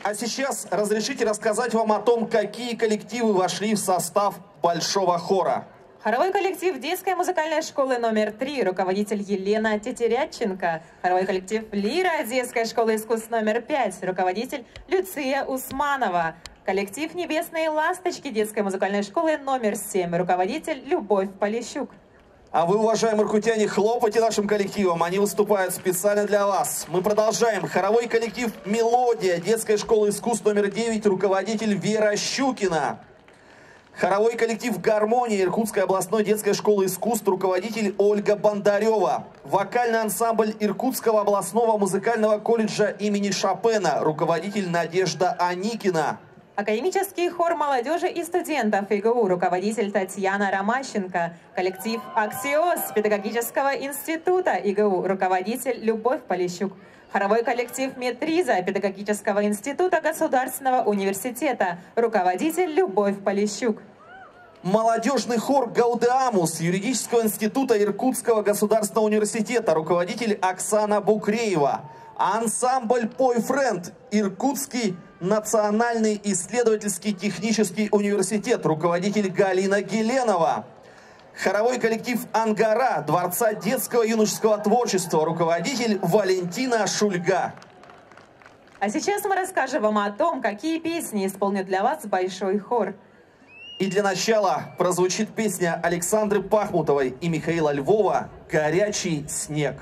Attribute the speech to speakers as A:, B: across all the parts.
A: А сейчас разрешите рассказать вам о том, какие коллективы вошли в состав Большого хора.
B: Хоровой коллектив детской музыкальной школы номер 3, руководитель Елена Тетерятченко. Хоровой коллектив «Лира» детской школы искусств номер 5, руководитель Люция Усманова. Коллектив «Небесные ласточки» детской музыкальной школы номер 7, руководитель Любовь Полищук.
A: А вы, уважаемые иркутяне, хлопайте нашим коллективом, они выступают специально для вас. Мы продолжаем. Хоровой коллектив «Мелодия» детской школы искусств номер 9, руководитель Вера Щукина. Хоровой коллектив «Гармония» Иркутской областной детской школы искусств, руководитель Ольга Бондарева. Вокальный ансамбль Иркутского областного музыкального колледжа имени Шопена, руководитель Надежда Аникина.
B: Академический хор молодежи и студентов ИГУ, руководитель Татьяна Ромащенко. Коллектив «Аксиос» педагогического института ИГУ, руководитель Любовь Полищук. Хоровой коллектив «Метриза» педагогического института Государственного университета, руководитель Любовь Полищук.
A: Молодежный хор «Гаудеамус» юридического института Иркутского государственного университета, руководитель Оксана Букреева. Ансамбль «Бойфренд» Иркутский национальный исследовательский технический университет, руководитель Галина Геленова. Хоровой коллектив «Ангара» Дворца детского юношеского творчества, руководитель Валентина Шульга.
B: А сейчас мы расскажем вам о том, какие песни исполнит для вас Большой хор.
A: И для начала прозвучит песня Александры Пахмутовой и Михаила Львова «Горячий снег».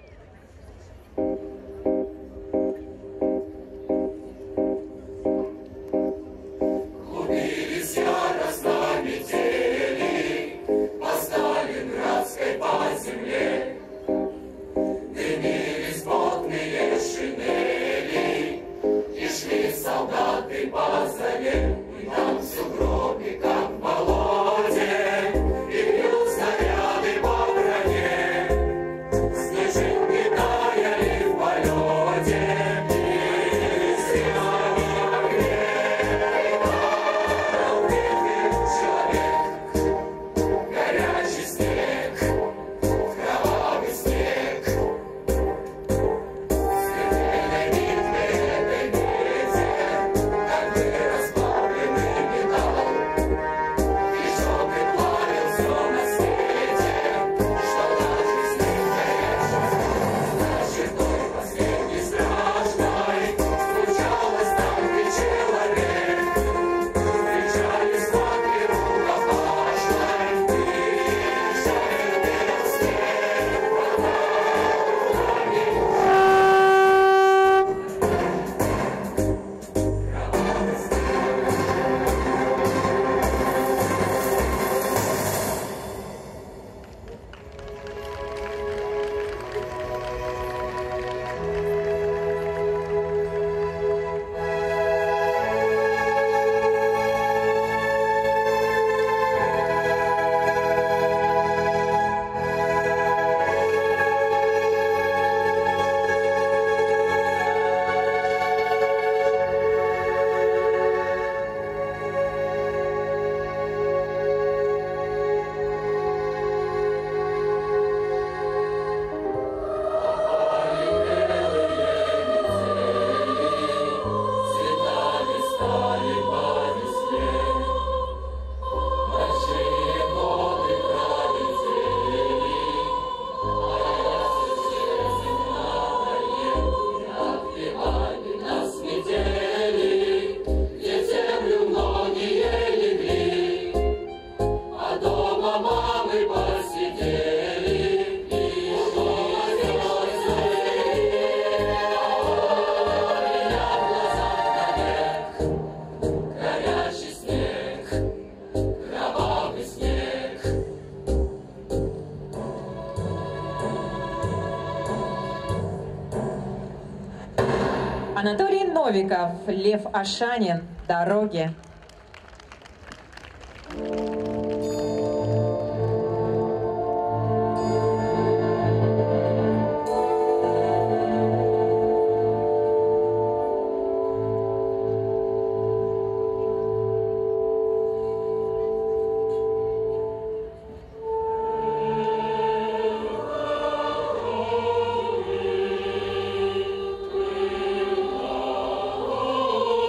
B: Анатолий Новиков, Лев Ашанин, «Дороги».
C: Oh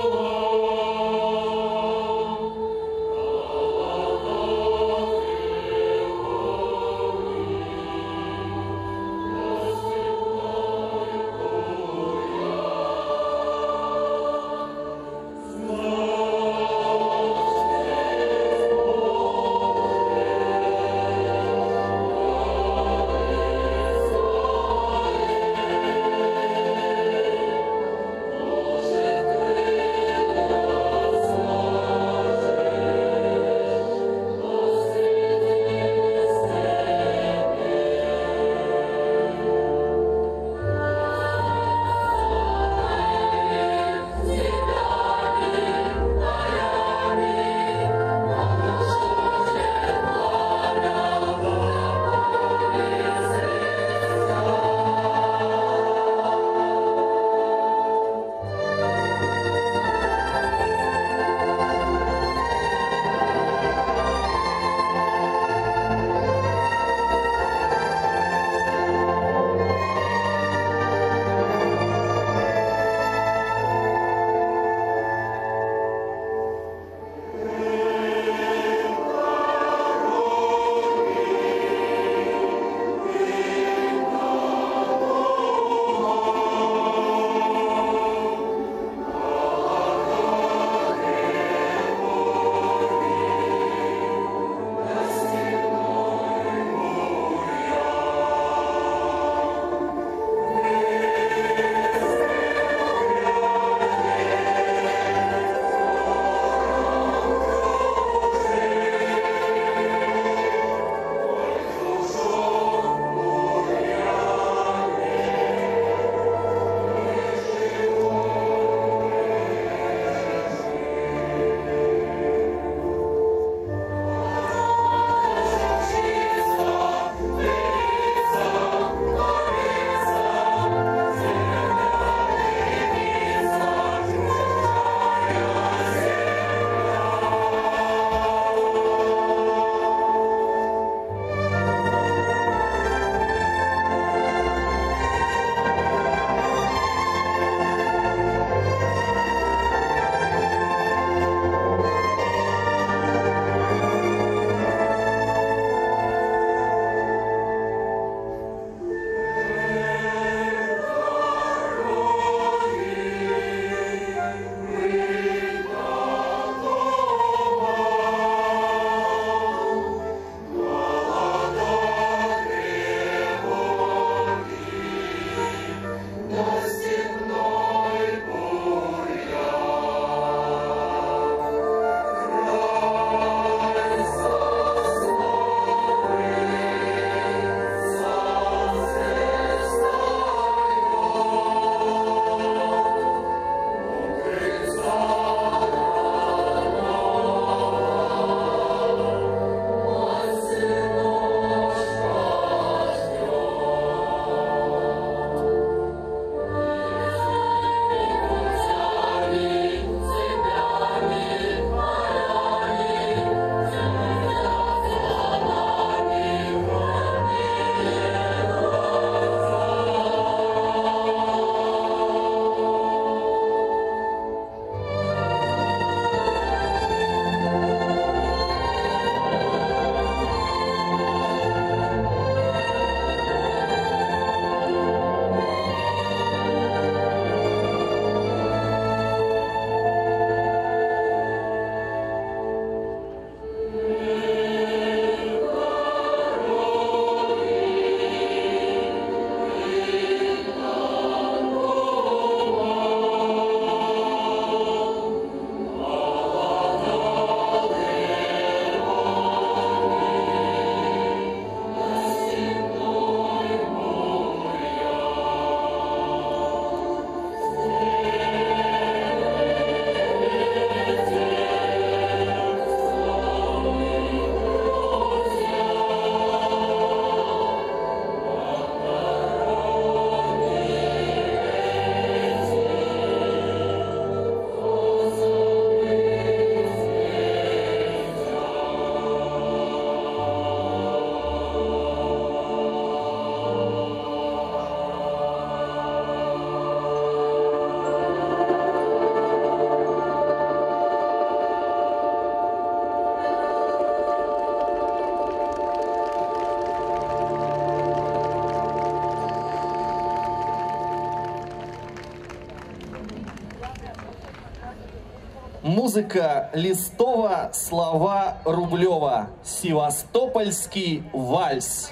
A: Музыка Листова, слова Рублева. Севастопольский вальс.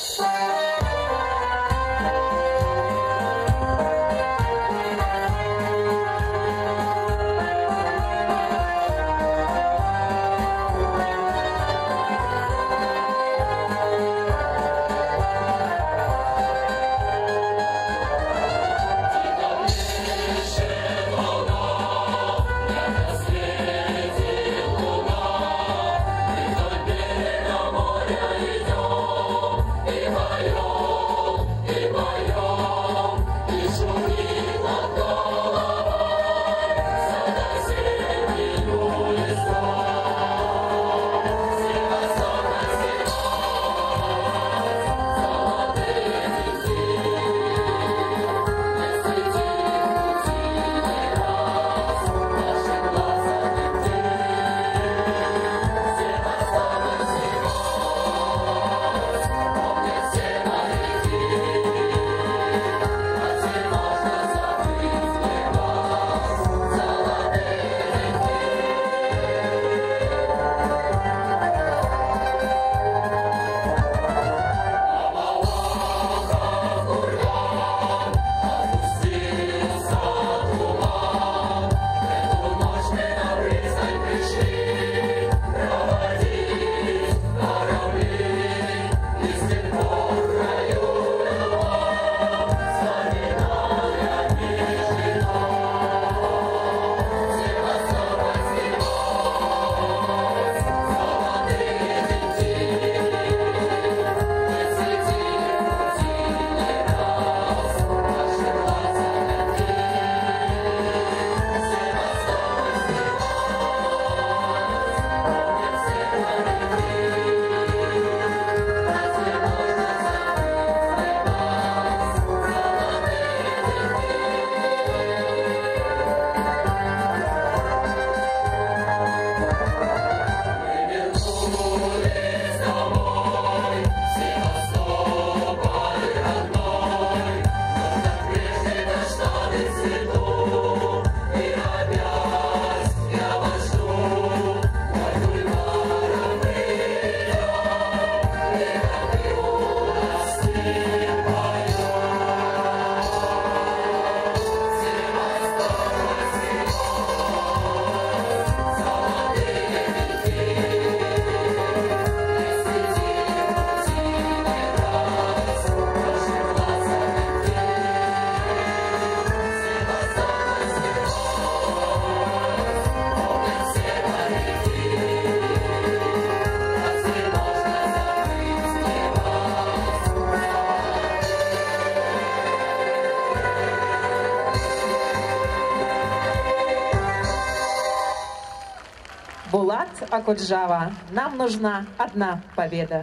B: Булат Акуджава. Нам нужна одна победа.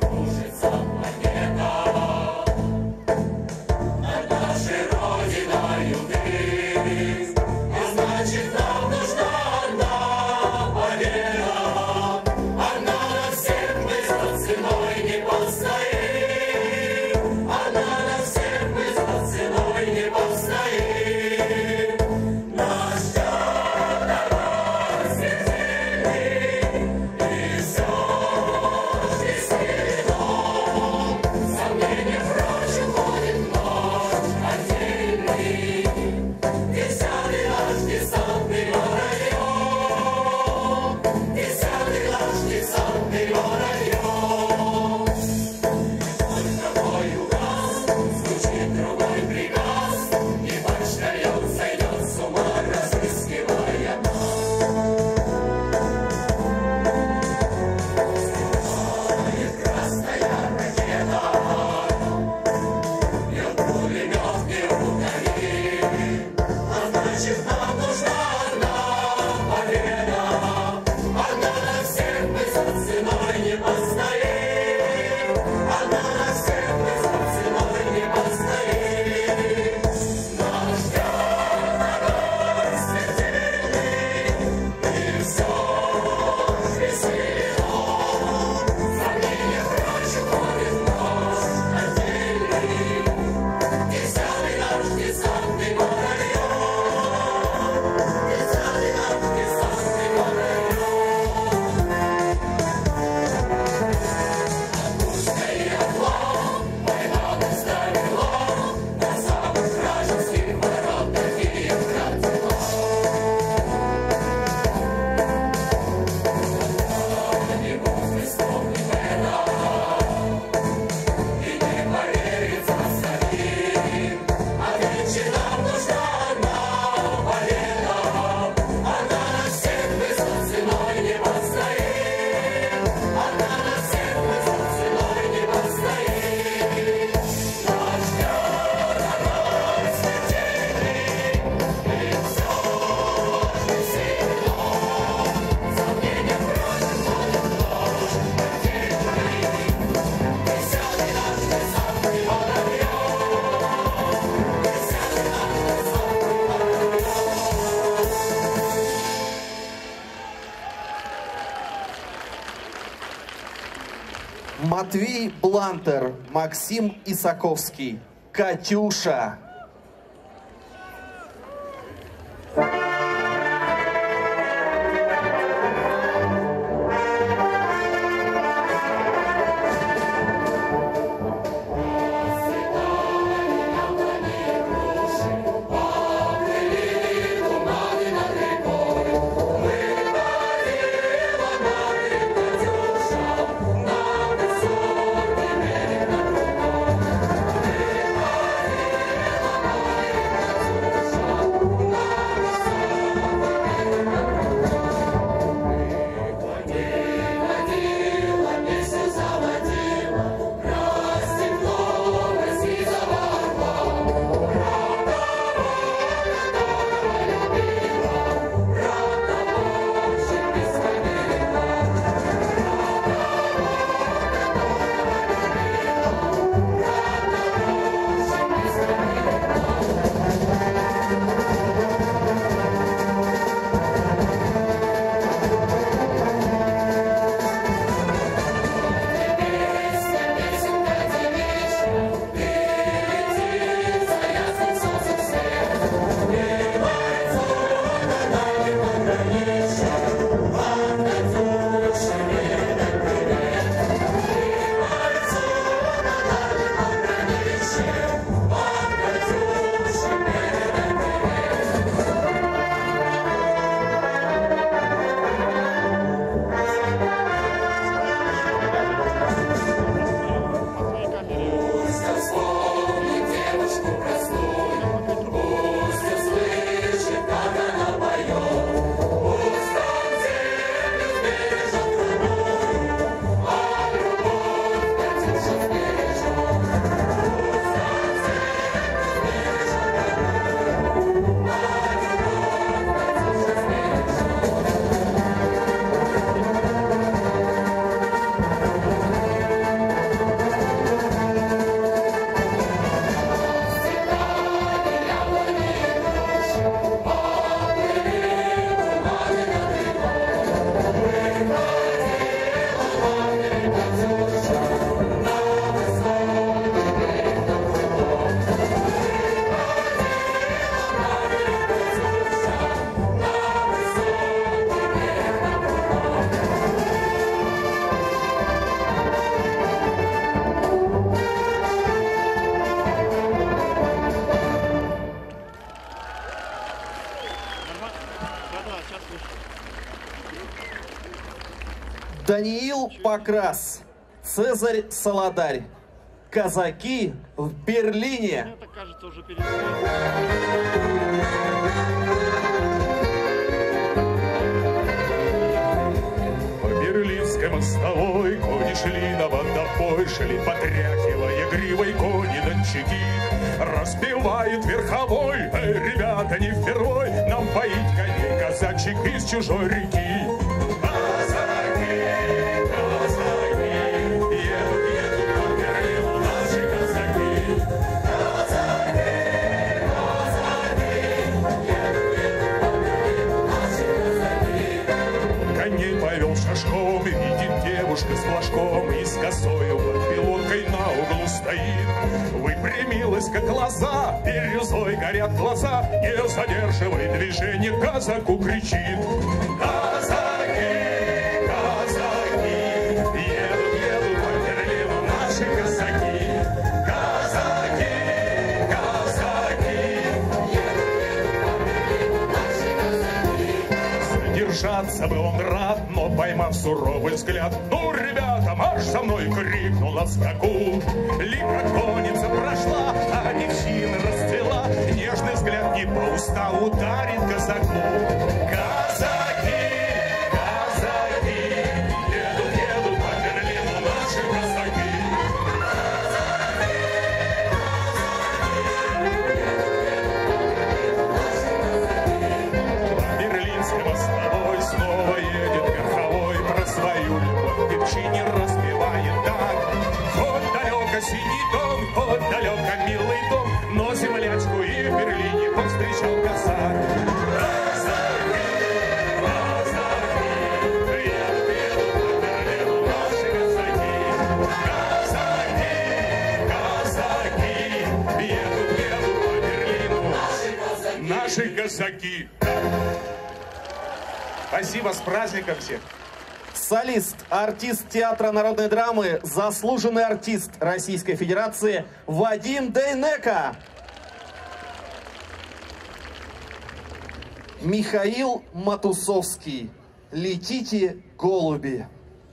C: Наша Родина
A: Матвей Блантер, Максим Исаковский, Катюша. Даниил Покрас, Цезарь Солодарь. Казаки в Берлине.
C: Это, кажется, уже
D: По Берлинской мостовой кони шли на водопой, шли, потряхивая гривой кони дончаки. Распевает верховой: эй, ребята, не впервой нам поить коней казачек из чужой реки. Шашком видит девушка с флажком и с косою под пилоткой на углу стоит. Выпрямилась, как лоза, бирюзой горят глаза, не задерживай движение, казаку кричит: казаки, казаки, едут, едут по Берлину наши казаки. Казаки, казаки, едут, едут по Берлину наши казаки. Задержаться бы он рад, но поймав суровый взгляд: ну, ребята, марш за мной! — крикнул на скаку. Лихо конница прошла, а девчина расцвела, нежный взгляд не по уста ударит казаку. Казаки, казаки, едут, едут по Берлину наши казаки. Казаки, казаки, по Берлинской мостовой снова едет верховой, про свою любовь девчине распевает так: хоть далеко синий дом, хоть далеко милый дом, но землячку и в Берлине повстречал казак. Казаки, наши казаки. Спасибо, с праздником всех.
A: Солист, артист театра народной драмы, заслуженный артист Российской Федерации Вадим Дейнека. Михаил Матусовский. «Летите, голуби».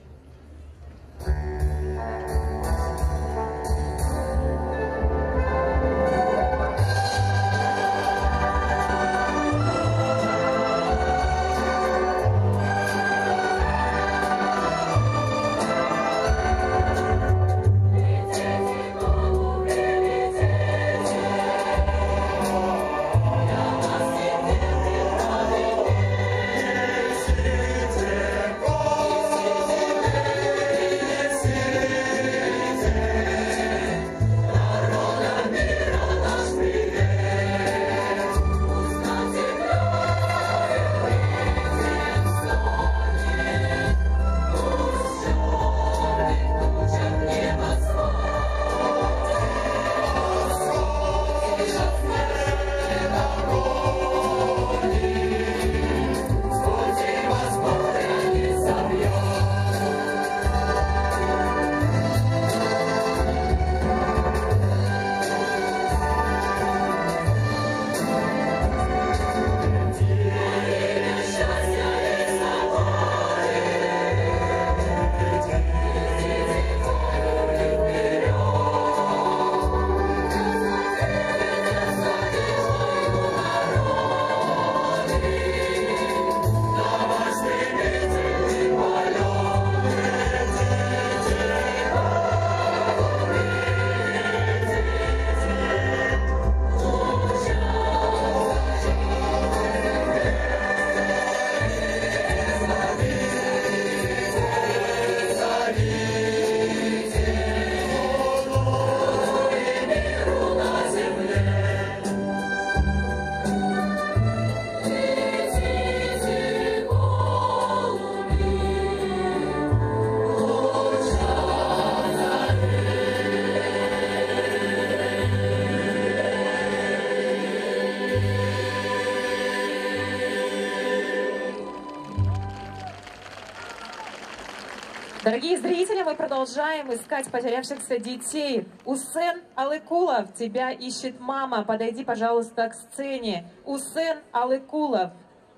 B: Дорогие зрители, мы продолжаем искать потерявшихся детей. Усен Алыкулов, тебя ищет мама. Подойди, пожалуйста, к сцене. Усен Алыкулов.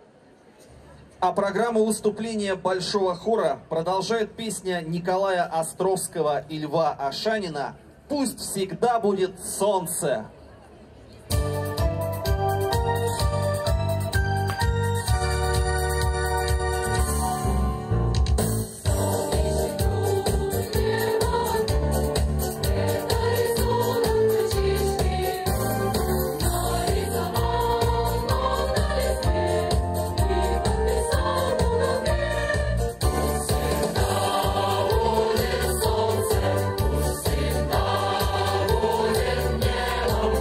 A: А программу выступления Большого хора продолжает песня Николая Островского и Льва Ашанина «Пусть всегда будет солнце».
C: Солнце, пусть всегда будет небом.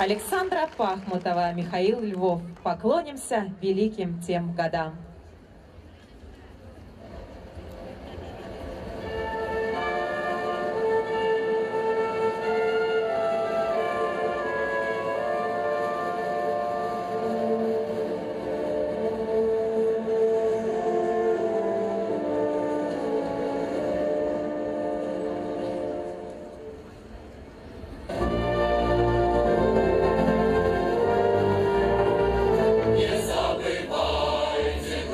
B: Александра Пахмутова, Михаил Львов. Поклонимся великим тем годам.
C: Не забывайте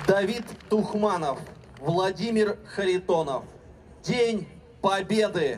A: Давид Тухманов, Владимир Харитонов. День Победы!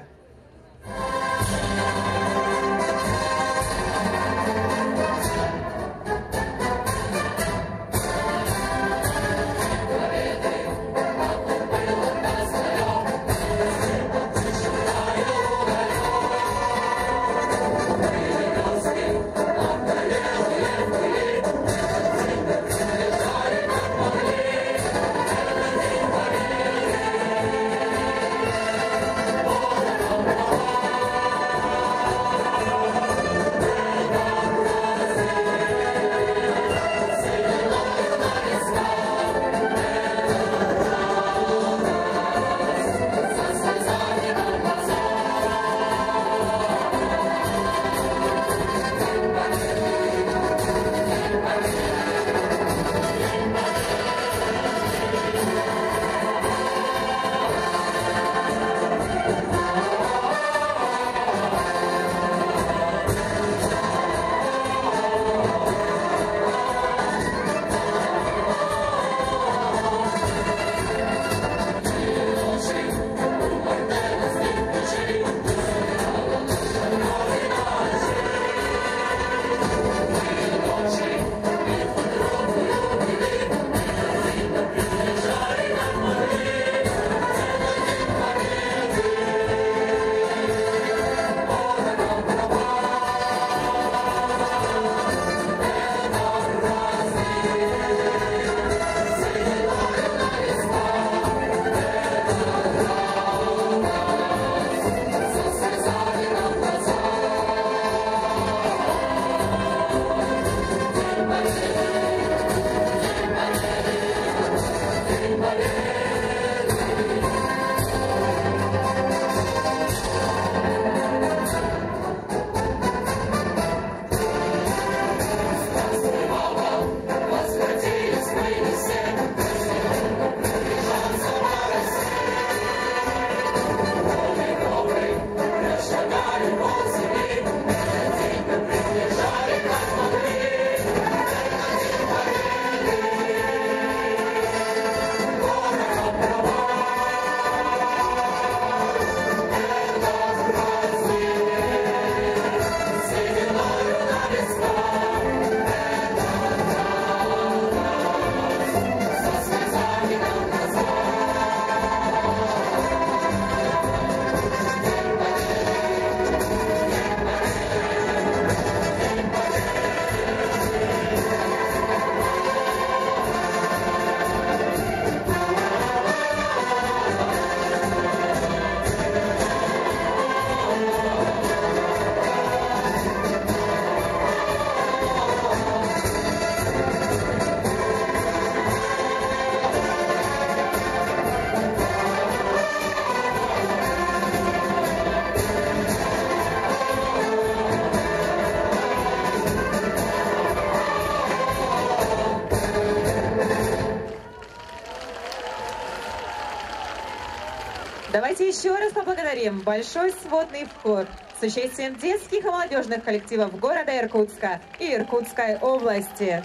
B: Давайте еще раз поблагодарим большой сводный хор с участием детских и молодежных коллективов города Иркутска и Иркутской области.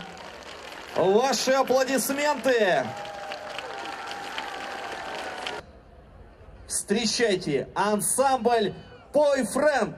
A: Ваши аплодисменты! Встречайте ансамбль «Бойфренд».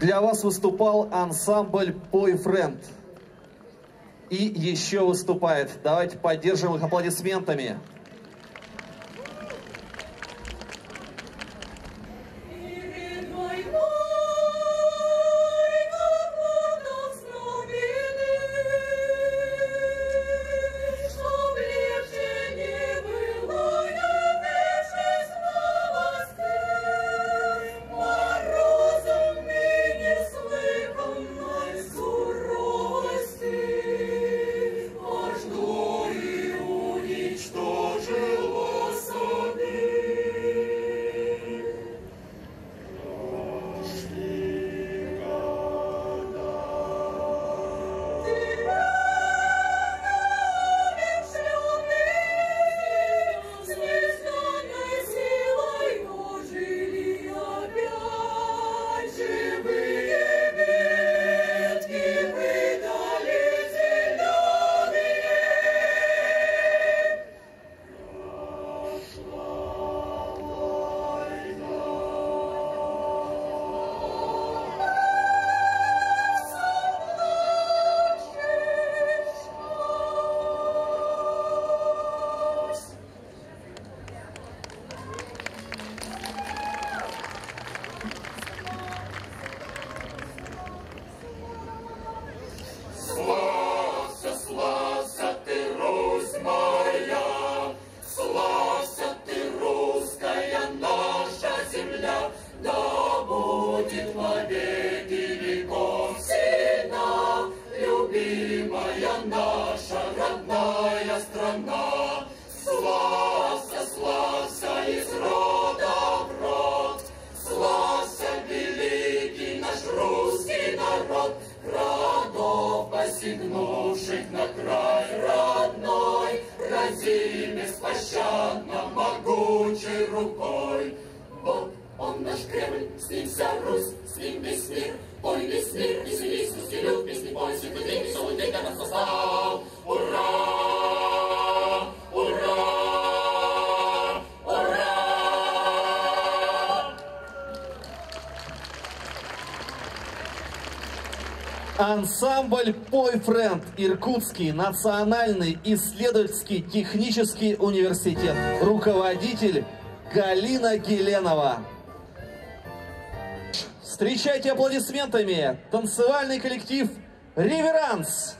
A: Для вас выступал ансамбль «Бойфренд». И еще выступает. Давайте поддержим их аплодисментами.
C: Посягнувших на край родной, рази беспощадно могучей рукой. Вот он наш Кремль, с ним вся Русь, с ним весь мир. Пой весь мир, веселись, веселют, песни пой, светлый день, веселый день для нас настал. Ура! Ура! Ура!
A: Ансамбль «Бойфренд», Иркутский национальный исследовательский технический университет. Руководитель Галина Геленова. Встречайте аплодисментами танцевальный коллектив «Реверанс».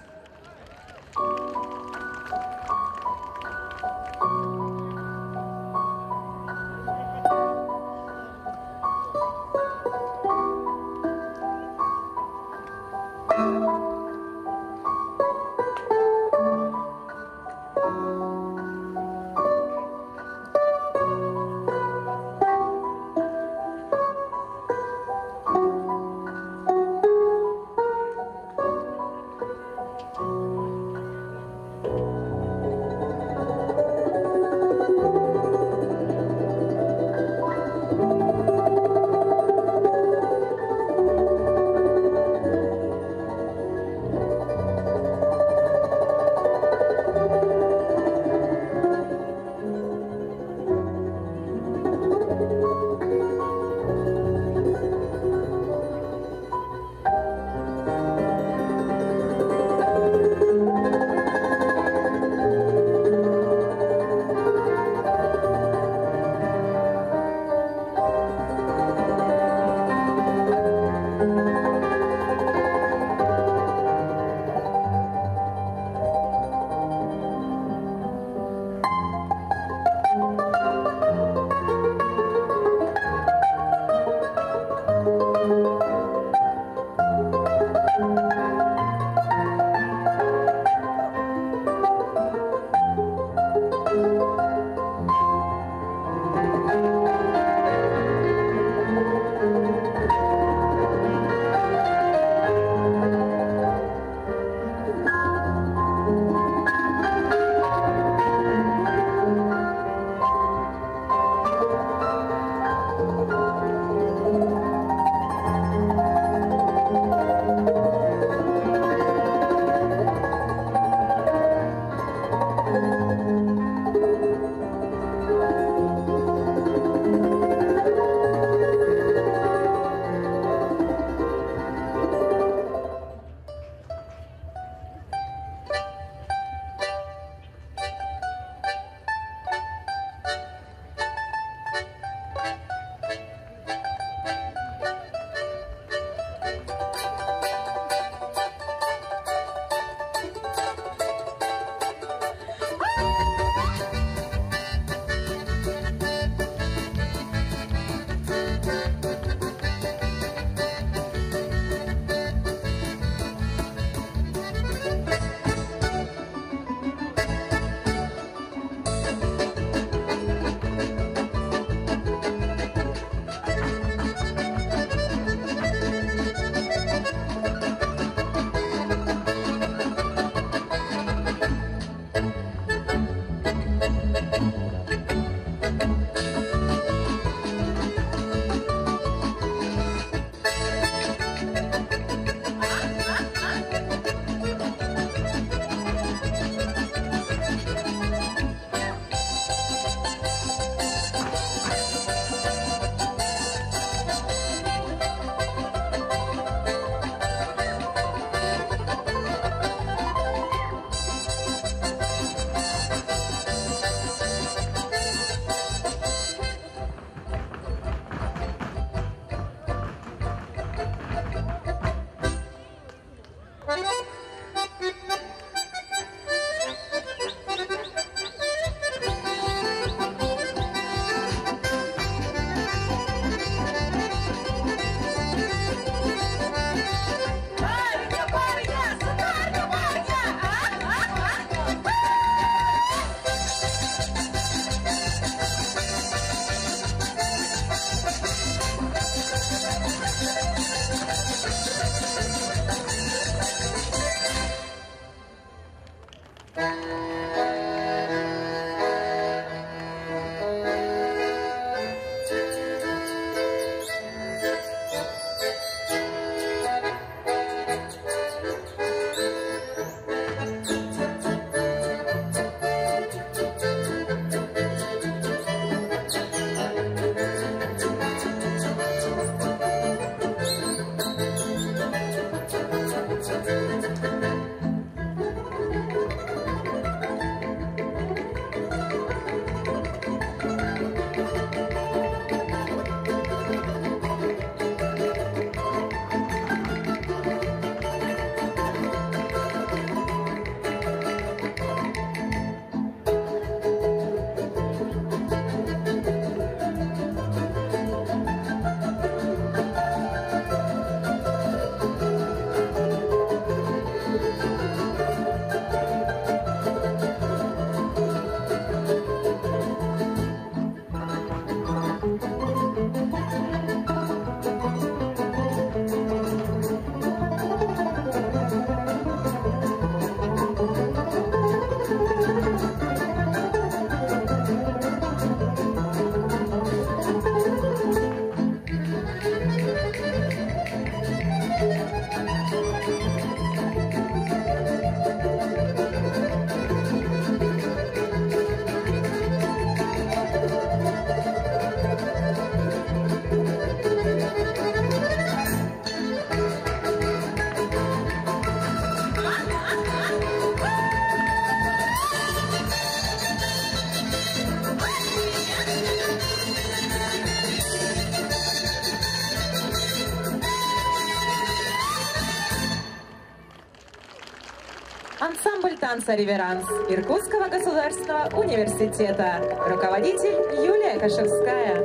B: Ансамбль танца «Реверанс» Иркутского государственного университета. Руководитель Юлия Кашевская.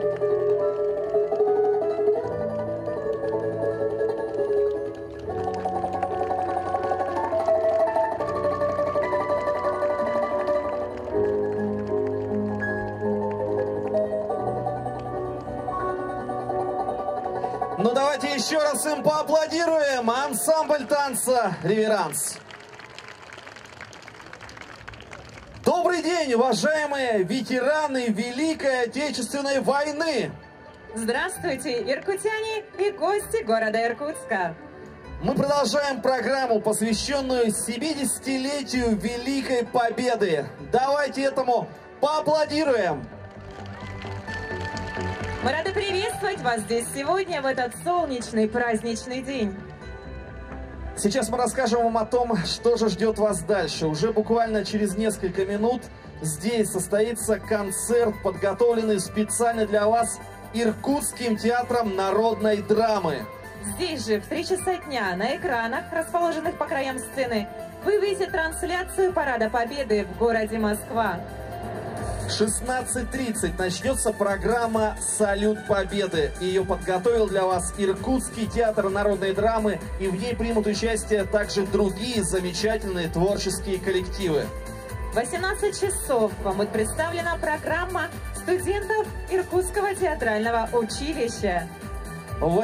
A: Ну давайте еще раз им поаплодируем. Ансамбль танца «Реверанс». Добрый день, уважаемые ветераны Великой Отечественной войны!
B: Здравствуйте, иркутяне и гости города Иркутска!
A: Мы продолжаем программу, посвященную 70-летию Великой Победы. Давайте этому поаплодируем!
B: Мы рады приветствовать вас здесь сегодня, в этот солнечный праздничный день.
A: Сейчас мы расскажем вам о том, что же ждет вас дальше. Уже буквально через несколько минут здесь состоится концерт, подготовленный специально для вас Иркутским театром народной драмы.
B: Здесь же в 3 часа дня на экранах, расположенных по краям сцены, вы увидите трансляцию Парада Победы в городе Москва.
A: В 16:30 начнется программа «Салют Победы». Ее подготовил для вас Иркутский театр народной драмы, и в ней примут участие также другие замечательные творческие коллективы.
B: В 18 часов вам будет представлена программа студентов Иркутского театрального училища.
A: В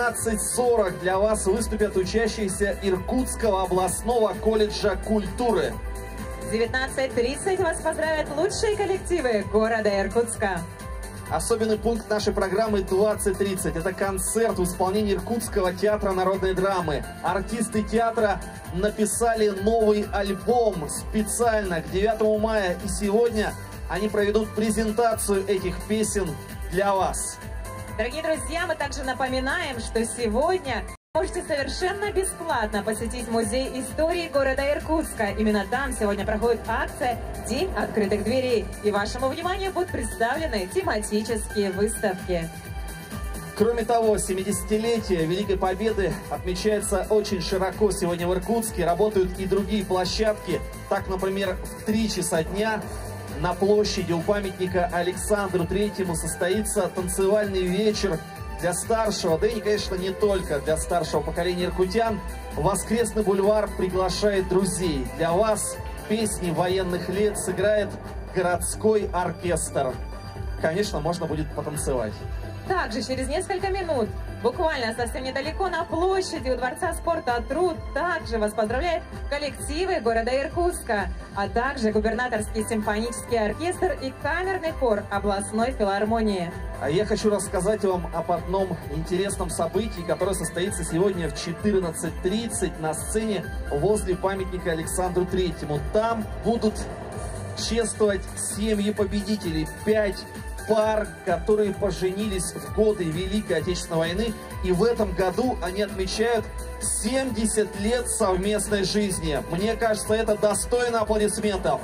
A: 18:40 для вас выступят учащиеся Иркутского областного колледжа культуры.
B: В 19:30 вас поздравят лучшие коллективы города Иркутска.
A: Особенный пункт нашей программы 20:30. Это концерт в исполнении Иркутского театра народной драмы. Артисты театра написали новый альбом специально к 9 мая. И сегодня они проведут презентацию этих песен для вас.
B: Дорогие друзья, мы также напоминаем, что сегодня можете совершенно бесплатно посетить музей истории города Иркутска. Именно там сегодня проходит акция «День открытых дверей». И вашему вниманию будут представлены тематические выставки.
A: Кроме того, 70-летие Великой Победы отмечается очень широко сегодня в Иркутске. Работают и другие площадки. Так, например, в 3 часа дня на площади у памятника Александру Третьему состоится танцевальный вечер для старшего, да и, конечно, не только для старшего поколения иркутян. Воскресный бульвар приглашает друзей. Для вас песни военных лет сыграет городской оркестр. Конечно, можно будет потанцевать.
B: Также через несколько минут, буквально совсем недалеко на площади у Дворца спорта «Труд», также вас поздравляют коллективы города Иркутска, а также губернаторский симфонический оркестр и камерный хор областной филармонии.
A: А я хочу рассказать вам об одном интересном событии, которое состоится сегодня в 14:30 на сцене возле памятника Александру Третьему. Там будут чествовать семьи победителей, 5 пар, которые поженились в годы Великой Отечественной войны. И в этом году они отмечают 70 лет совместной жизни. Мне кажется, это достойно аплодисментов.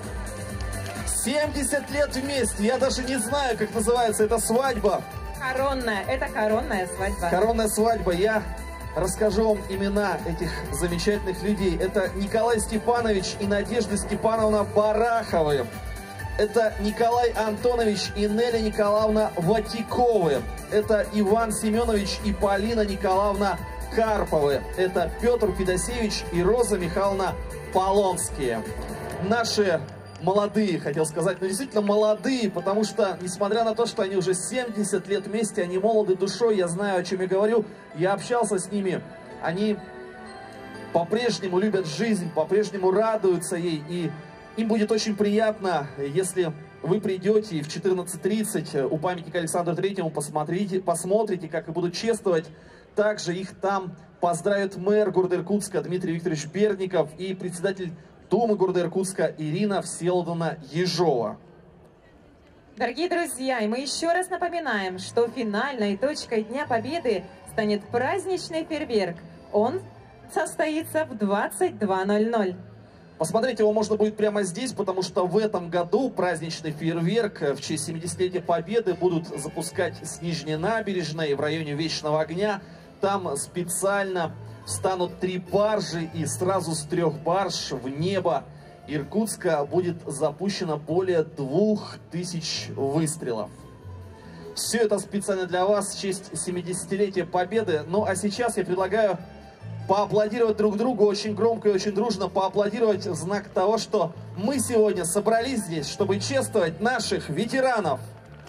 A: 70 лет вместе. Я даже не знаю, как называется эта свадьба.
B: Коронная. Это коронная свадьба.
A: Коронная свадьба. Я расскажу вам имена этих замечательных людей. Это Николай Степанович и Надежда Степановна Бараховы. Это Николай Антонович и Неля Николаевна Ватиковы. Это Иван Семенович и Полина Николаевна Карповы. Это Петр Федосеевич и Роза Михайловна Полонские. Наши молодые, хотел сказать, но действительно молодые, потому что, несмотря на то, что они уже 70 лет вместе, они молоды душой, я знаю, о чем я говорю, я общался с ними, они по-прежнему любят жизнь, по-прежнему радуются ей, и им будет очень приятно, если вы придете и в 14:30 у памятника Александру Третьему посмотрите, как и будут чествовать. Также их там поздравит мэр города Иркутска Дмитрий Викторович Бердников и председатель Думы города Иркутска Ирина Всеволодовна Ежова.
B: Дорогие друзья, и мы еще раз напоминаем, что финальной точкой Дня Победы станет праздничный фейерверк. Он состоится в 22:00.
A: Посмотреть его можно будет прямо здесь, потому что в этом году праздничный фейерверк в честь 70-летия Победы будут запускать с Нижней набережной в районе Вечного огня. Там специально встанут 3 баржи, и сразу с 3 барж в небо Иркутска будет запущено более 2000 выстрелов. Все это специально для вас в честь 70-летия Победы. Ну а сейчас я предлагаю поаплодировать друг другу очень громко и очень дружно, поаплодировать в знак того, что мы сегодня собрались здесь, чтобы чествовать наших ветеранов.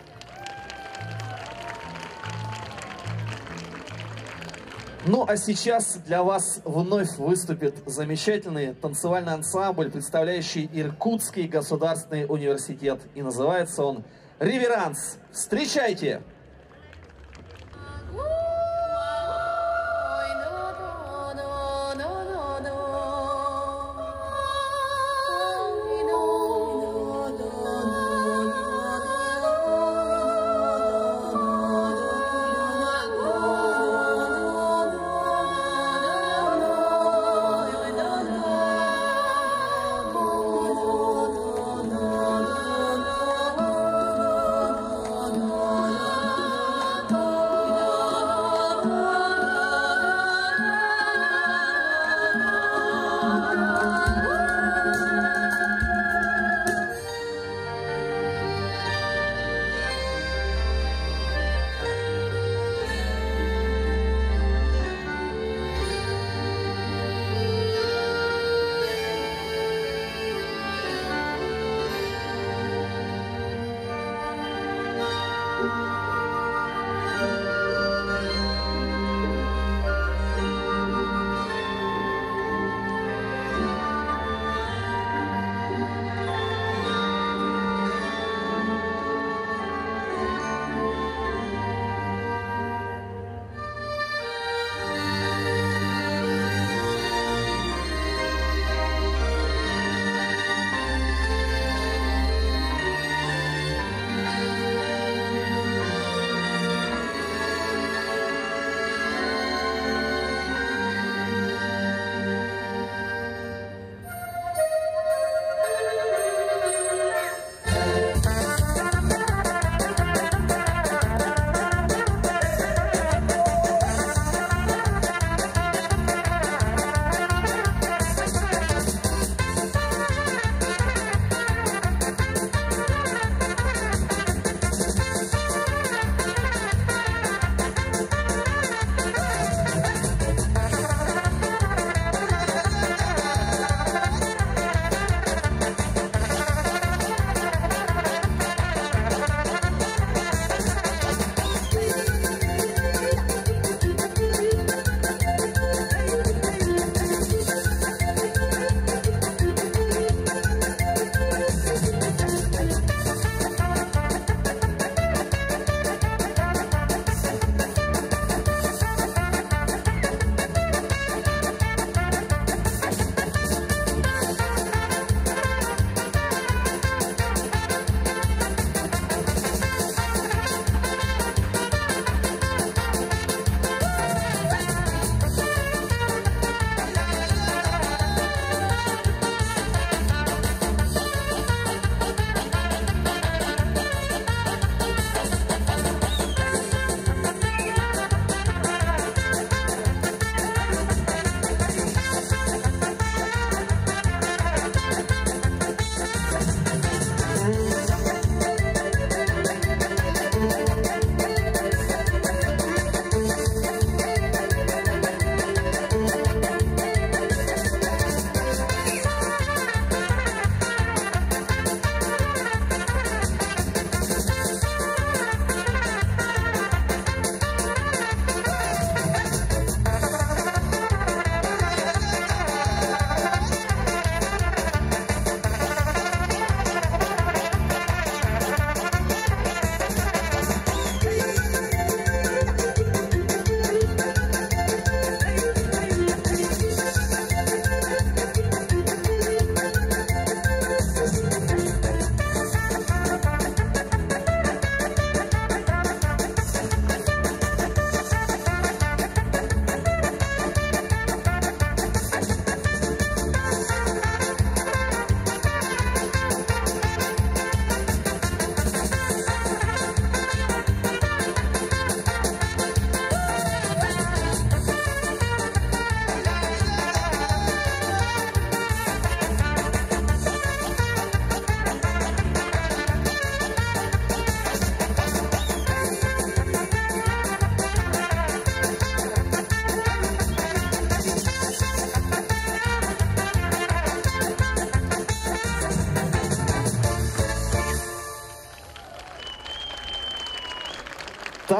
A: Ну а сейчас для вас вновь выступит замечательный танцевальный ансамбль, представляющий Иркутский государственный университет. И называется он «Реверанс». Встречайте!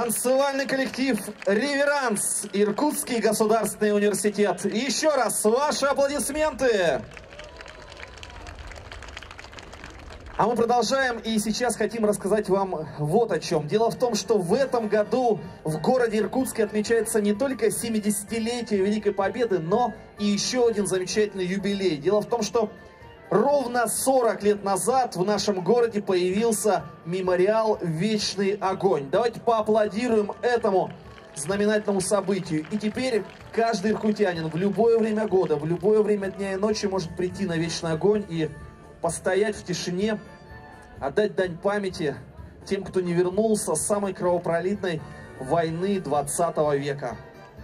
A: Танцевальный коллектив «Реверанс», Иркутский государственный университет. Еще раз ваши аплодисменты. А мы продолжаем, и сейчас хотим рассказать вам вот о чем. Дело в том, что в этом году в городе Иркутске отмечается не только 70-летие Великой Победы, но и еще один замечательный юбилей. Дело в том, что ровно 40 лет назад в нашем городе появился мемориал «Вечный огонь». Давайте поаплодируем этому знаменательному событию. И теперь каждый иркутянин в любое время года, в любое время дня и ночи может прийти на «Вечный огонь» и постоять в тишине, отдать дань памяти тем, кто не вернулся с самой кровопролитной войны 20 века.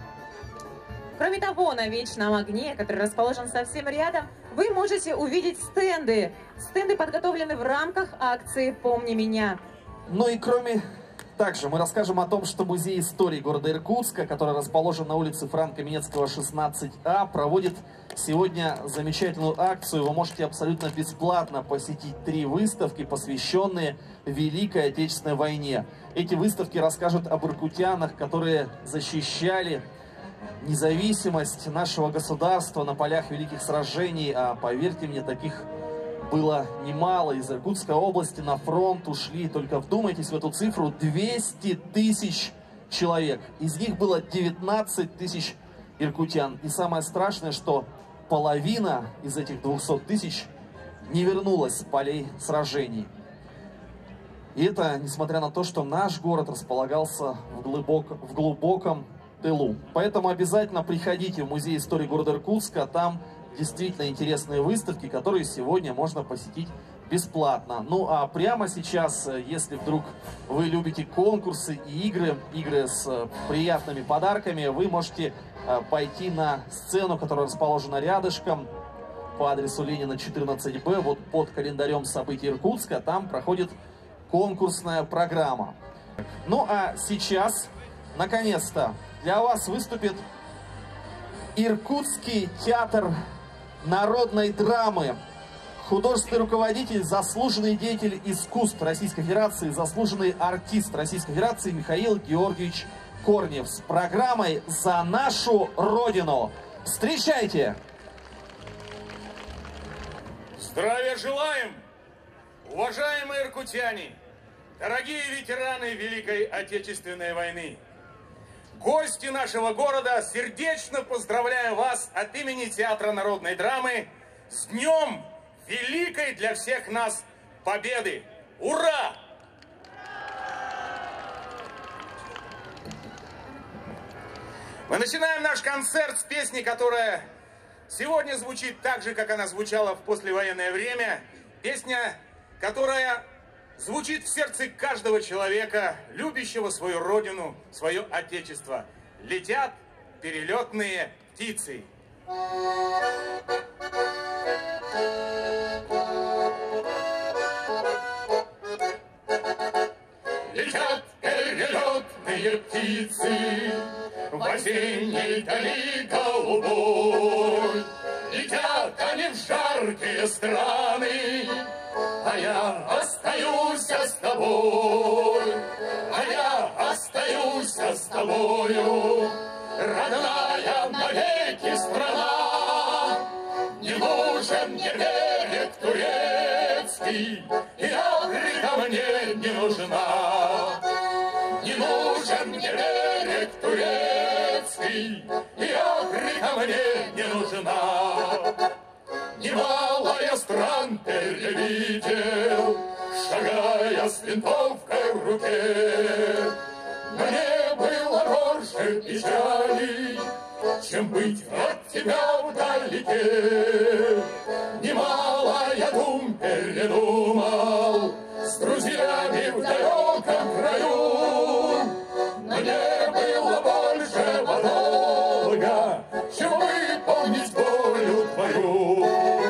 B: Кроме того, на «Вечном огне», который расположен совсем рядом, вы можете увидеть стенды. Стенды подготовлены в рамках акции «Помни меня».
A: Ну и кроме... Также мы расскажем о том, что Музей истории города Иркутска, который расположен на улице Франка Минецкого, 16А, проводит сегодня замечательную акцию. Вы можете абсолютно бесплатно посетить 3 выставки, посвященные Великой Отечественной войне. Эти выставки расскажут об иркутянах, которые защищали независимость нашего государства на полях великих сражений. А поверьте мне, таких было немало. Из Иркутской области на фронт ушли, только вдумайтесь в эту цифру, 200 тысяч человек. Из них было 19 тысяч иркутян. И самое страшное, что половина из этих 200 тысяч не вернулась с полей сражений. И это несмотря на то, что наш город располагался в глубоком тылу. Поэтому обязательно приходите в Музей истории города Иркутска. Там действительно интересные выставки, которые сегодня можно посетить бесплатно. Ну а прямо сейчас, если вдруг вы любите конкурсы и игры с приятными подарками, вы можете пойти на сцену, которая расположена рядышком по адресу Ленина 14Б, вот под календарем событий Иркутска. Там проходит конкурсная программа. Ну а сейчас, наконец-то, для вас выступит Иркутский театр народной драмы. Художественный руководитель, заслуженный деятель искусств Российской Федерации, заслуженный артист Российской Федерации Михаил Георгиевич Корнев с программой «За нашу Родину». Встречайте!
E: Здравия желаем, уважаемые иркутяне, дорогие ветераны Великой Отечественной войны! Гости нашего города, сердечно поздравляю вас от имени Театра народной драмы с днем великой для всех нас победы! Ура! Мы начинаем наш концерт с песни, которая сегодня звучит так же, как она звучала в послевоенное время. Песня, которая звучит в сердце каждого человека, любящего свою родину, свое отечество. Летят перелетные птицы. Летят перелетные птицы в осенней дали голубой. Летят они в жаркие страны, а я остаюсь с тобой, а я остаюсь с тобою, родная навеки страна. Не нужен мне берег турецкий, и Африка мне не нужна. Не нужен мне берег турецкий, и Африка мне не нужна. Немало я стран перевидел, шагая с винтовкой в руке. Мне было больше печали, чем быть от тебя вдалеке. Немало я дум передумал с друзьями в далеком краю. Мне было больше долга, чем выполнить волю твою.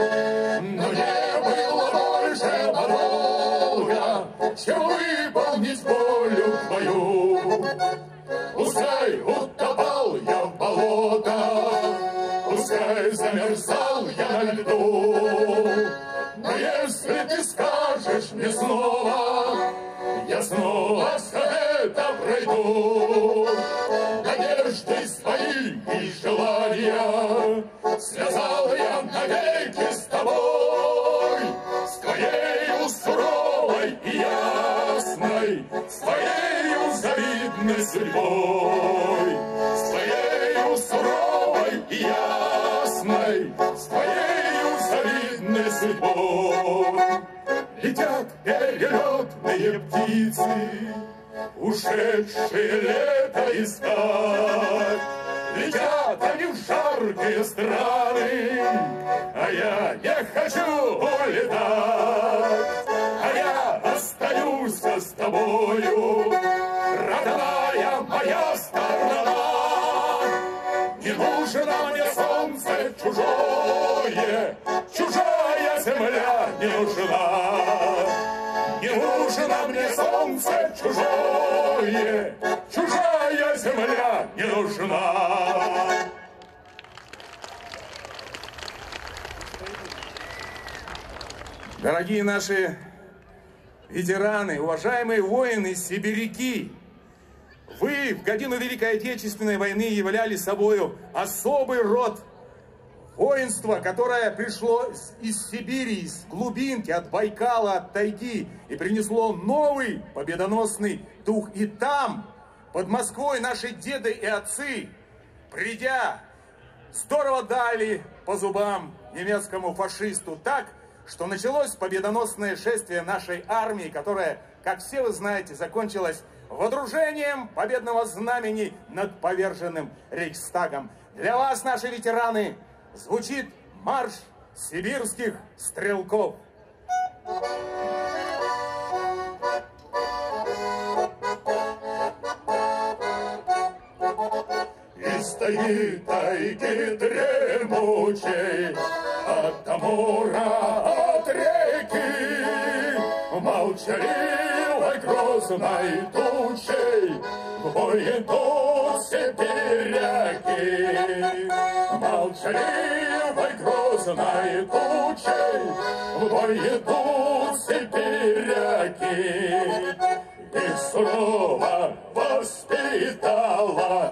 E: Чем выполнить волю твою. Пускай утопал я в болото, пускай замерзал я на льду, но если ты скажешь мне снова, я снова за это
C: пройдут. Надежды свои и желания связал я навеки с тобой, с твоею суровой и ясной, с твоею завидной судьбой, с твоею суровой и ясной, с твоею завидной судьбой. Летят перелетные птицы, ушедшие лето искать. Летят они в жаркие страны, а я не хочу улетать. А я остаюсь с тобою, родная моя сторона. Не нужно мне солнце чужое, чужая земля не нужна. Не нужно мне солнце чужое, чужая земля не нужна.
E: Дорогие наши ветераны, уважаемые воины, сибиряки, вы в годину Великой Отечественной войны являли собою особый род воинства, которое пришло из Сибири, из глубинки, от Байкала, от тайги, и принесло новый победоносный дух. И там, под Москвой, наши деды и отцы, придя, здорово дали по зубам немецкому фашисту так, что началось победоносное шествие нашей армии, которое, как все вы знаете, закончилось водружением победного знамени над поверженным Рейхстагом. Для вас, наши ветераны, звучит марш сибирских стрелков.
C: Из тайги дремучей, от Амура, от реки, молчаливой грозной тучей в бой идут сибиряки. Молчаливой грозной тучей в бой идут сибиряки. Их сурово воспитала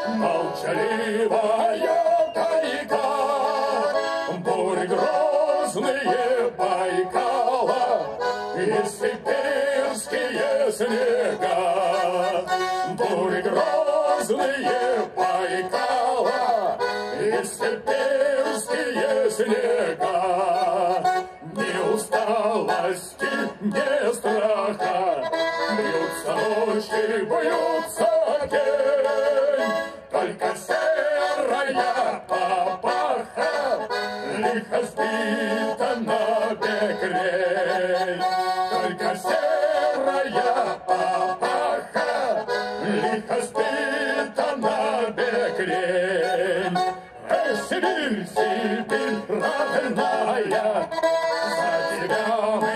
C: молчаливая тайга. Бурь грозные Байкала и сибирские снега. Бурь грозные Байкала и сибирские снега. Ни усталости, ни страха, бьются ночи, бьются день. Только серая папаха лихо сбита на бекрень. Только серая папаха лихо сбита на бекрень. Сибирь, Сибирь, родная, за тебя мы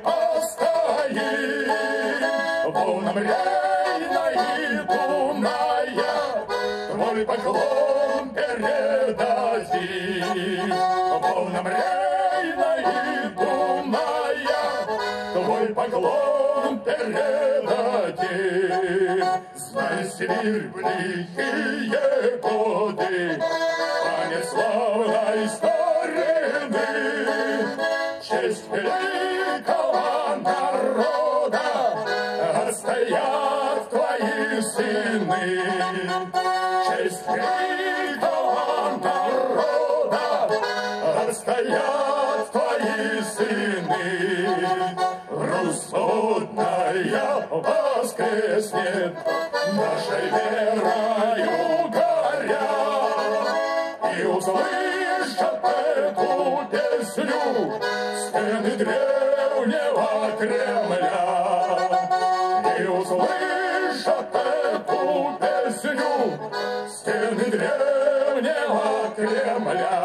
C: постоим. Волнам Рейна и Дуная твой поклон передадим. Волнам Рейна и Дуная твой поклон передадим. Знай, Сибирь, в лихие годы память славной старины, честь великого народа отстоят твои сыны. Честь великого народа отстоят твои сыны. Русь свободная воскреснет, нашей верою горя, и услышат эту песню стены древнего Кремля. И услышат эту песню стены древнего Кремля.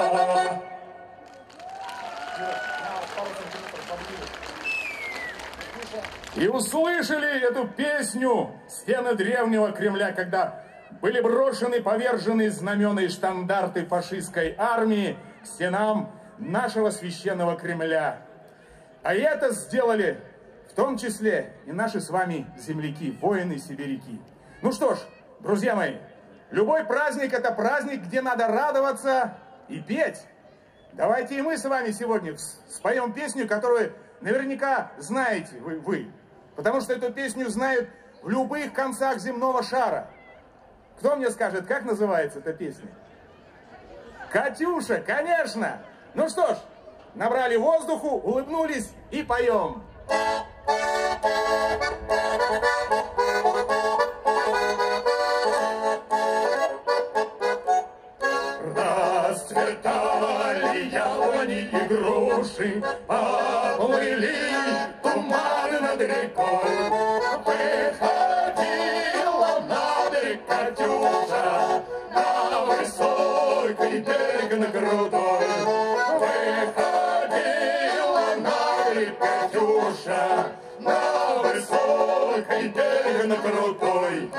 E: И услышали эту песню стены древнего Кремля, когда были брошены поверженные знамена и штандарты фашистской армии к стенам нашего священного Кремля. А это сделали в том числе и наши с вами земляки, воины-сибиряки. Ну что ж, друзья мои, любой праздник — это праздник, где надо радоваться и петь. Давайте и мы с вами сегодня споем песню, которую наверняка знаете вы, потому что эту песню знают в любых концах земного шара. Кто мне скажет, как называется эта песня? «Катюша», конечно! Ну что ж, набрали воздуху, улыбнулись и поем.
C: Расцветали яблони и груши, поплыли туманы над рекой. Выходила на берег Катюша, на высокий берег на крутой. Выходила на берег Катюша, на высокий берег на крутой.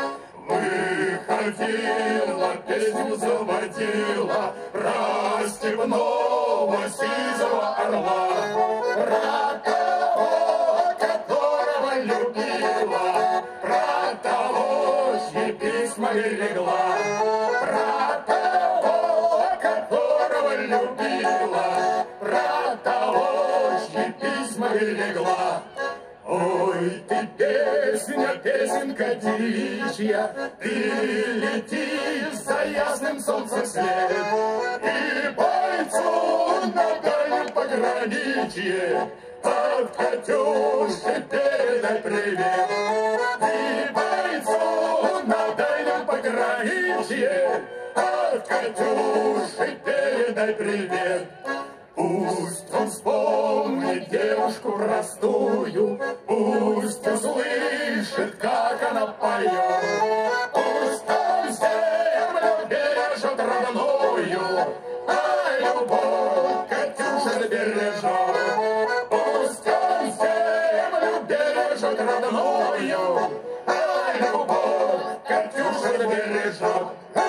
C: Выходила, песню заводила про степного сизого орла, про того, которого любила, про того, чьи письма берегла, про того, которого любила, про того, чьи письма берегла. Ой, ты песня, песенка девичья, ты лети за ясным солнцем след, и бойцу на дальнем пограничье от Катюши передай привет. И бойцу на дальнем пограничье от Катюши передай привет. Пусть он вспомнит девушку простую, пусть услышит, как она поет. Пусть он землю бережет родную, а любовь Катюша бережет. Пусть он землю бережет родную, а любовь Катюша бережет.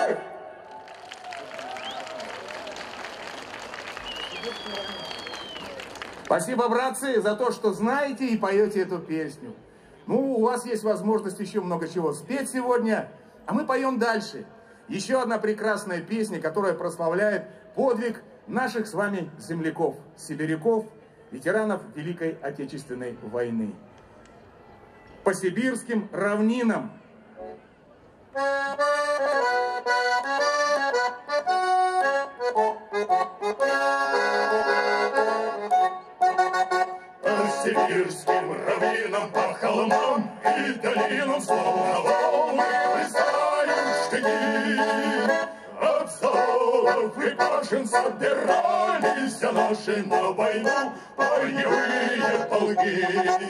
E: Спасибо, братцы, за то, что знаете и поете эту песню. Ну, у вас есть возможность еще много чего спеть сегодня, а мы поем дальше. Еще одна прекрасная песня, которая прославляет подвиг наших с вами земляков, сибиряков, ветеранов Великой Отечественной войны. По сибирским равнинам.
C: По сибирским равнинам, по холмам и долинам, словно волны блистают штыки. От заводов и башен собирались наши на войну боевые полки.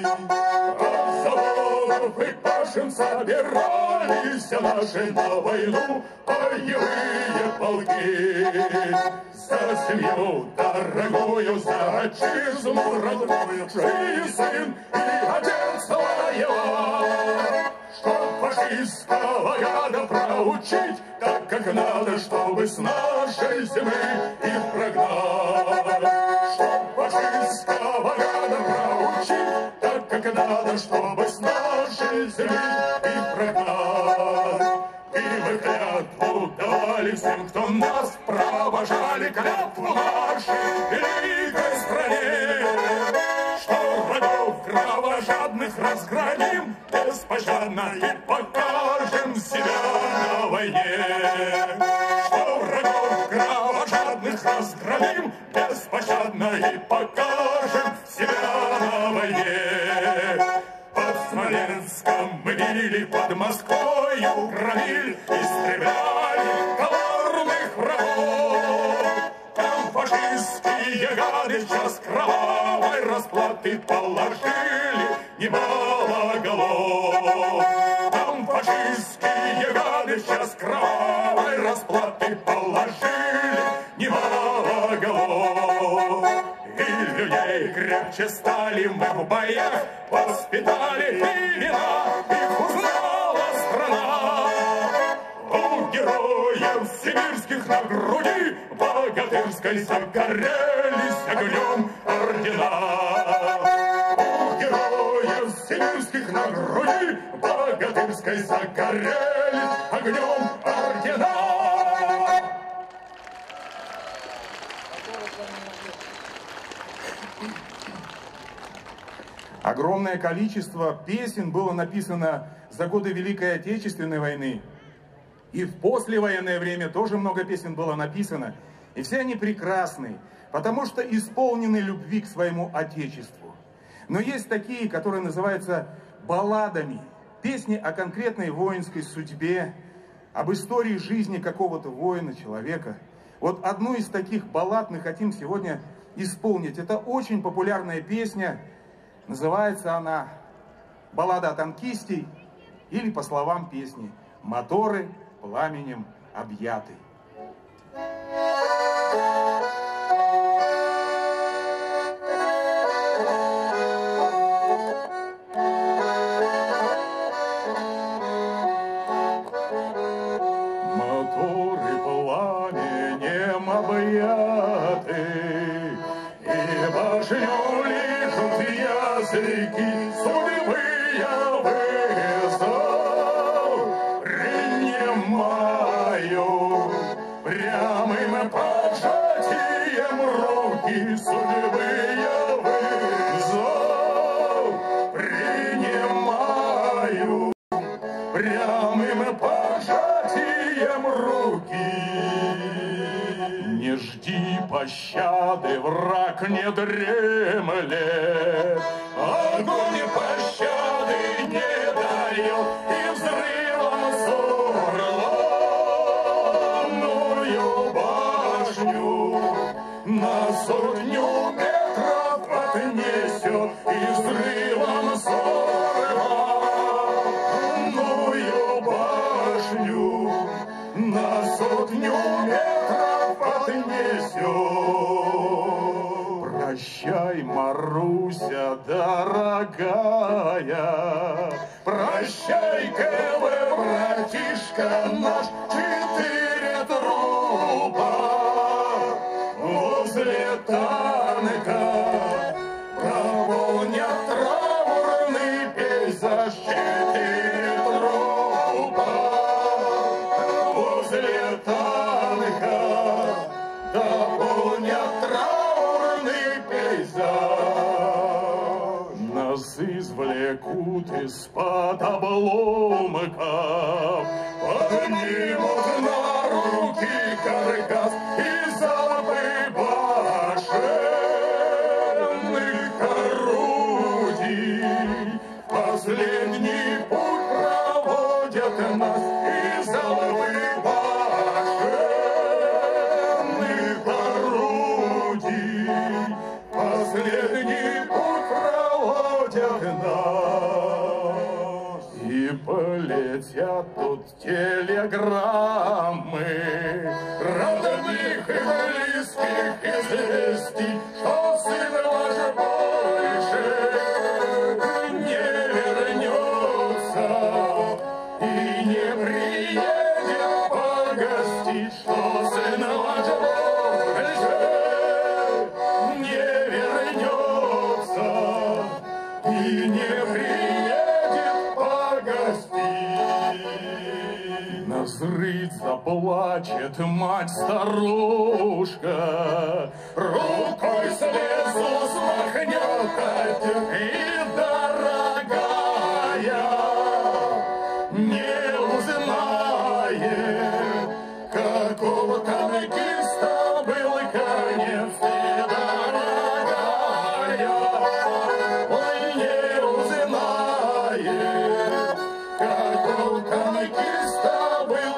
C: От заводов и башен собирались наши на войну боевые полки. За семью дорогую, за отчизну родную, жили сын и отец воевал, чтоб фашистского гада проучить так, как надо, чтобы с нашей земли их прогнать. Чтоб фашистского гада проучить так, как надо, чтобы с нашей земли их прогнать. И мы клятву давали всем, кто нас провожали, клятву нашей великой стране, что врагов кровожадных разгромим беспощадно и покажем себя на войне. Что врагов кровожадных разгромим беспощадно и покажем себя на войне. Под Смоленском мы били, под Москвою громили, истребляли коварных врагов. Там фашистские гады в час кровавой расплаты положили немало голов. Там фашистские гады в час кровавой расплаты положили немало голов. И людей крепче стали мы в боях, воспитали имена, их узнала страна. У героев сибирских на груди богатырской загорелись огнем ордена. У героев
D: загорелись огнем ордена. Огромное количество песен было написано за годы Великой Отечественной войны. И в послевоенное время тоже много песен было написано. И все они прекрасны, потому что исполнены любви к своему Отечеству. Но есть такие, которые называются балладами. Песни о конкретной воинской судьбе, об истории жизни какого-то воина, человека. Вот одну из таких баллад мы хотим сегодня исполнить. Это очень популярная песня. Называется она «Баллада о танкисте» или, по словам песни, «Моторы пламенем объяты». Моторы пламенем объяты, и башню лижут языки судьбы я вызов принимаю прямым пожатием руки судьбы я вызов принимаю прямым пожатием руки. Не жди пощады, враг не дремлет, огонь пощады не дает, и взрывом сорланную башню на сотню метров отнесет, и взрывом сорланную башню на сотню метров отнесет. Прощай, Маруся, дорогая, прощай, КВ, братишка наш, 4 трупа возле танка прополнят траурный пейзаж. 4 трупа возле танка дополнят траурный пейзаж. Нас извлекут из-под обломков, поднимут на руки каркас и залпы башенных орудий. Последний путь проводят нас и залпы башенных орудий. Последний путь проводят нас. И полетят тут телеграммы родных и близких известий, что сын ваш больше не вернется и не приедет погостить, что сын ваш больше не вернется и не приедет погостить. Назрыть заплачет мать-старушка, рукой слезу смахнет отец, и дорогая не узнает, какого танкиста был конец. И дорогая, ой, не узнает, какого танкиста был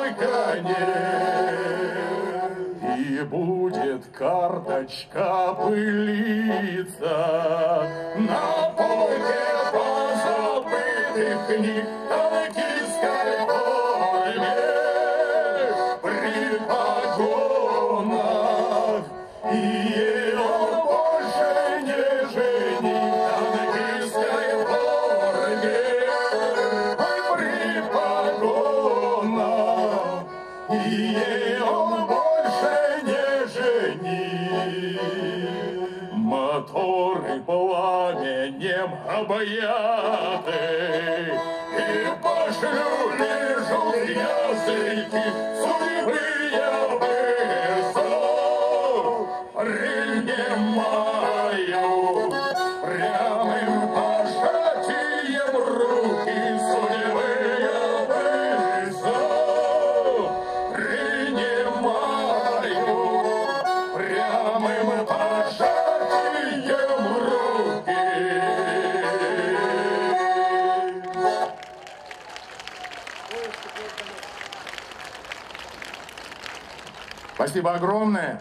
D: конец. И будет карточка пылиться на полке позабытых книг танкистской форме при погонах. И он больше не женит танкистской форме при погонах. И он больше не женит. Моторы пламенем объяты, и шлюпе жут языки, судьбы я принимаю. Прямым пожатием руки судьбы я принимаю. Прямым пожатием руки. Спасибо огромное.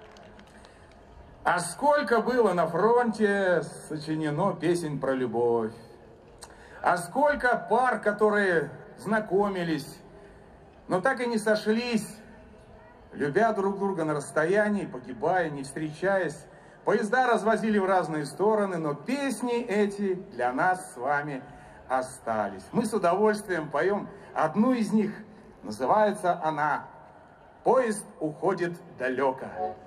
D: А сколько было на фронте сочинено песен про любовь. А сколько пар, которые знакомились, но так и не сошлись, любя друг друга на расстоянии, погибая, не встречаясь. Поезда развозили в разные стороны, но песни эти для нас с вами остались. Мы с удовольствием поем одну из них. Называется она «Поезд уходит далеко».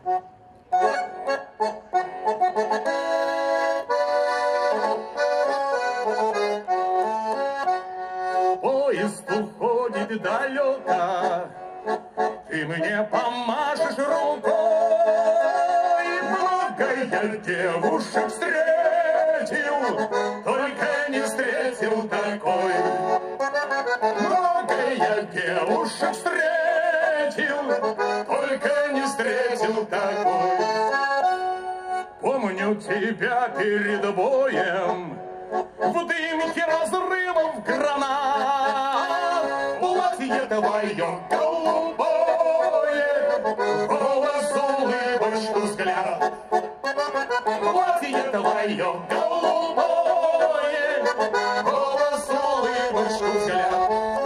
D: Поезд уходит далеко, ты мне помашешь рукой. Много я девушек встретил, только не встретил такой. Много я девушек встретил, только не встретил такой. Помню тебя перед боем, в дымке разрывов гранат. Платье твое голубое, голос, улыбочку, взгляд. Платье твое голубое, голос, улыбочку, взгляд.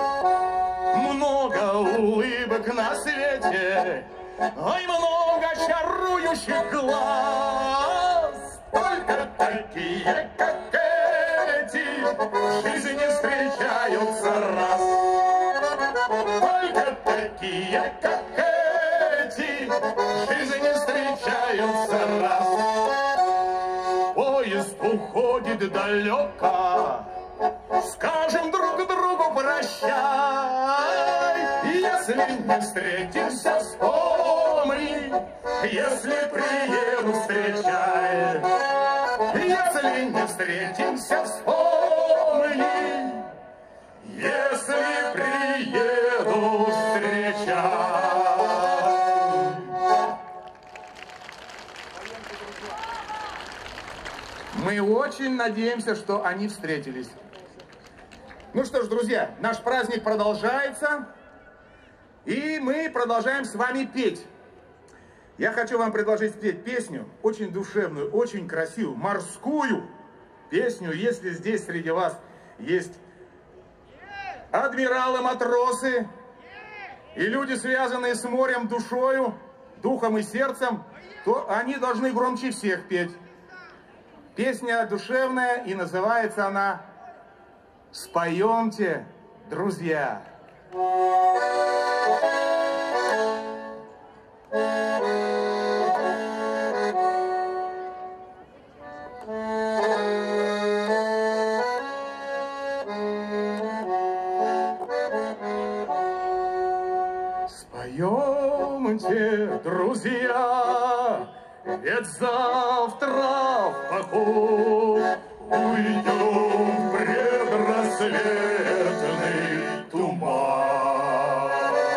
D: Много улыбок на свете, ой, много чарующих глаз. Только такие, как эти, в жизни встречаются раз. Только такие, как эти, в жизни встречаются раз. Поезд уходит далеко, скажем друг другу прощай. Если не встретимся, вспомни, если приеду, встречай. Если не встретимся, вспомни, если приеду, встречай. Мы очень надеемся, что они встретились. Ну что ж, друзья, наш праздник продолжается, и мы продолжаем с вами петь. Я хочу вам предложить спеть песню, очень душевную, очень красивую, морскую песню, если здесь среди вас есть адмиралы, матросы и люди, связанные с морем, душою, духом и сердцем, то они должны громче всех петь. Песня душевная, и называется она «Споемте, друзья». Споемте, друзья, ведь завтра в поход уйдем в предрассветный туман.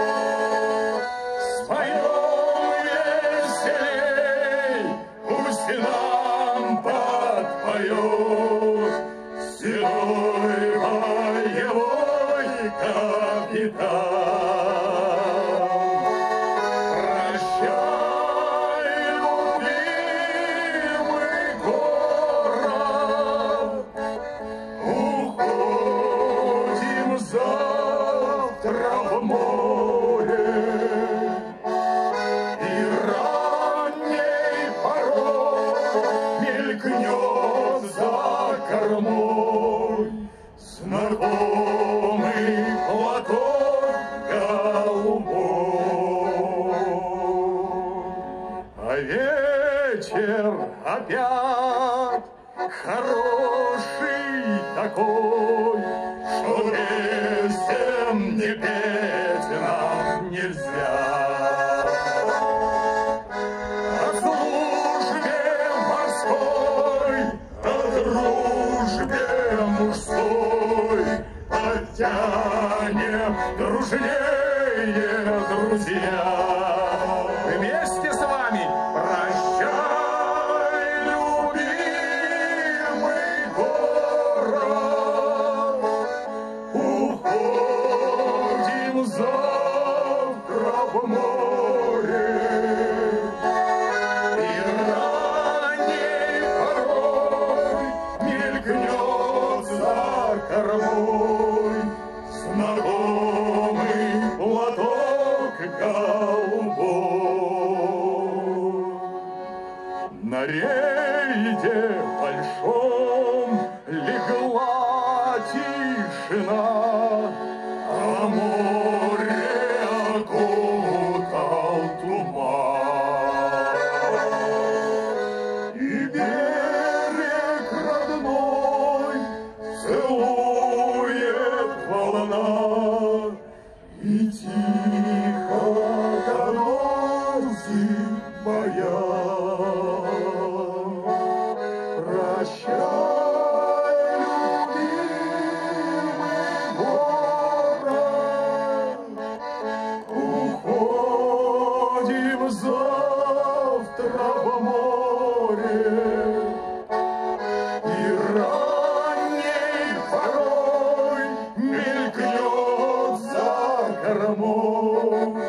D: Споем веселей, пусть нам подпоет седой боевой капитан. Знакомый платок голубой, а вечер опять хороший такой, что без не петь нам нельзя. О службе морской, о дружбе мужской потянем дружнее, друзья. Вместе с вами прощай, любимый город. Уходим завтра в море, и ранней порой мелькнет за кормой знакомый платок голубой. На рейде большом легла тишина, а море окутал туман. И берег родной целует волна, и тихо доносит моя. Прощай, любимый город, уходим завтра в море, и ранней порой мелькнет за кормой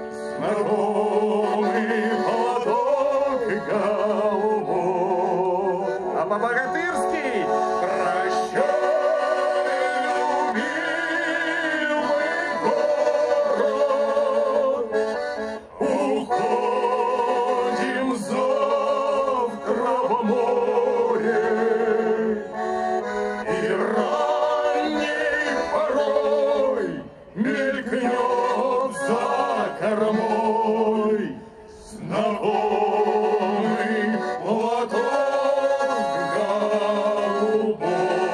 D: знакомый платок голубой. А по-богатырски прощай, любимый город, уходим завтра в море, и ранней порой мелькнет за кормой знакомый платок голубой.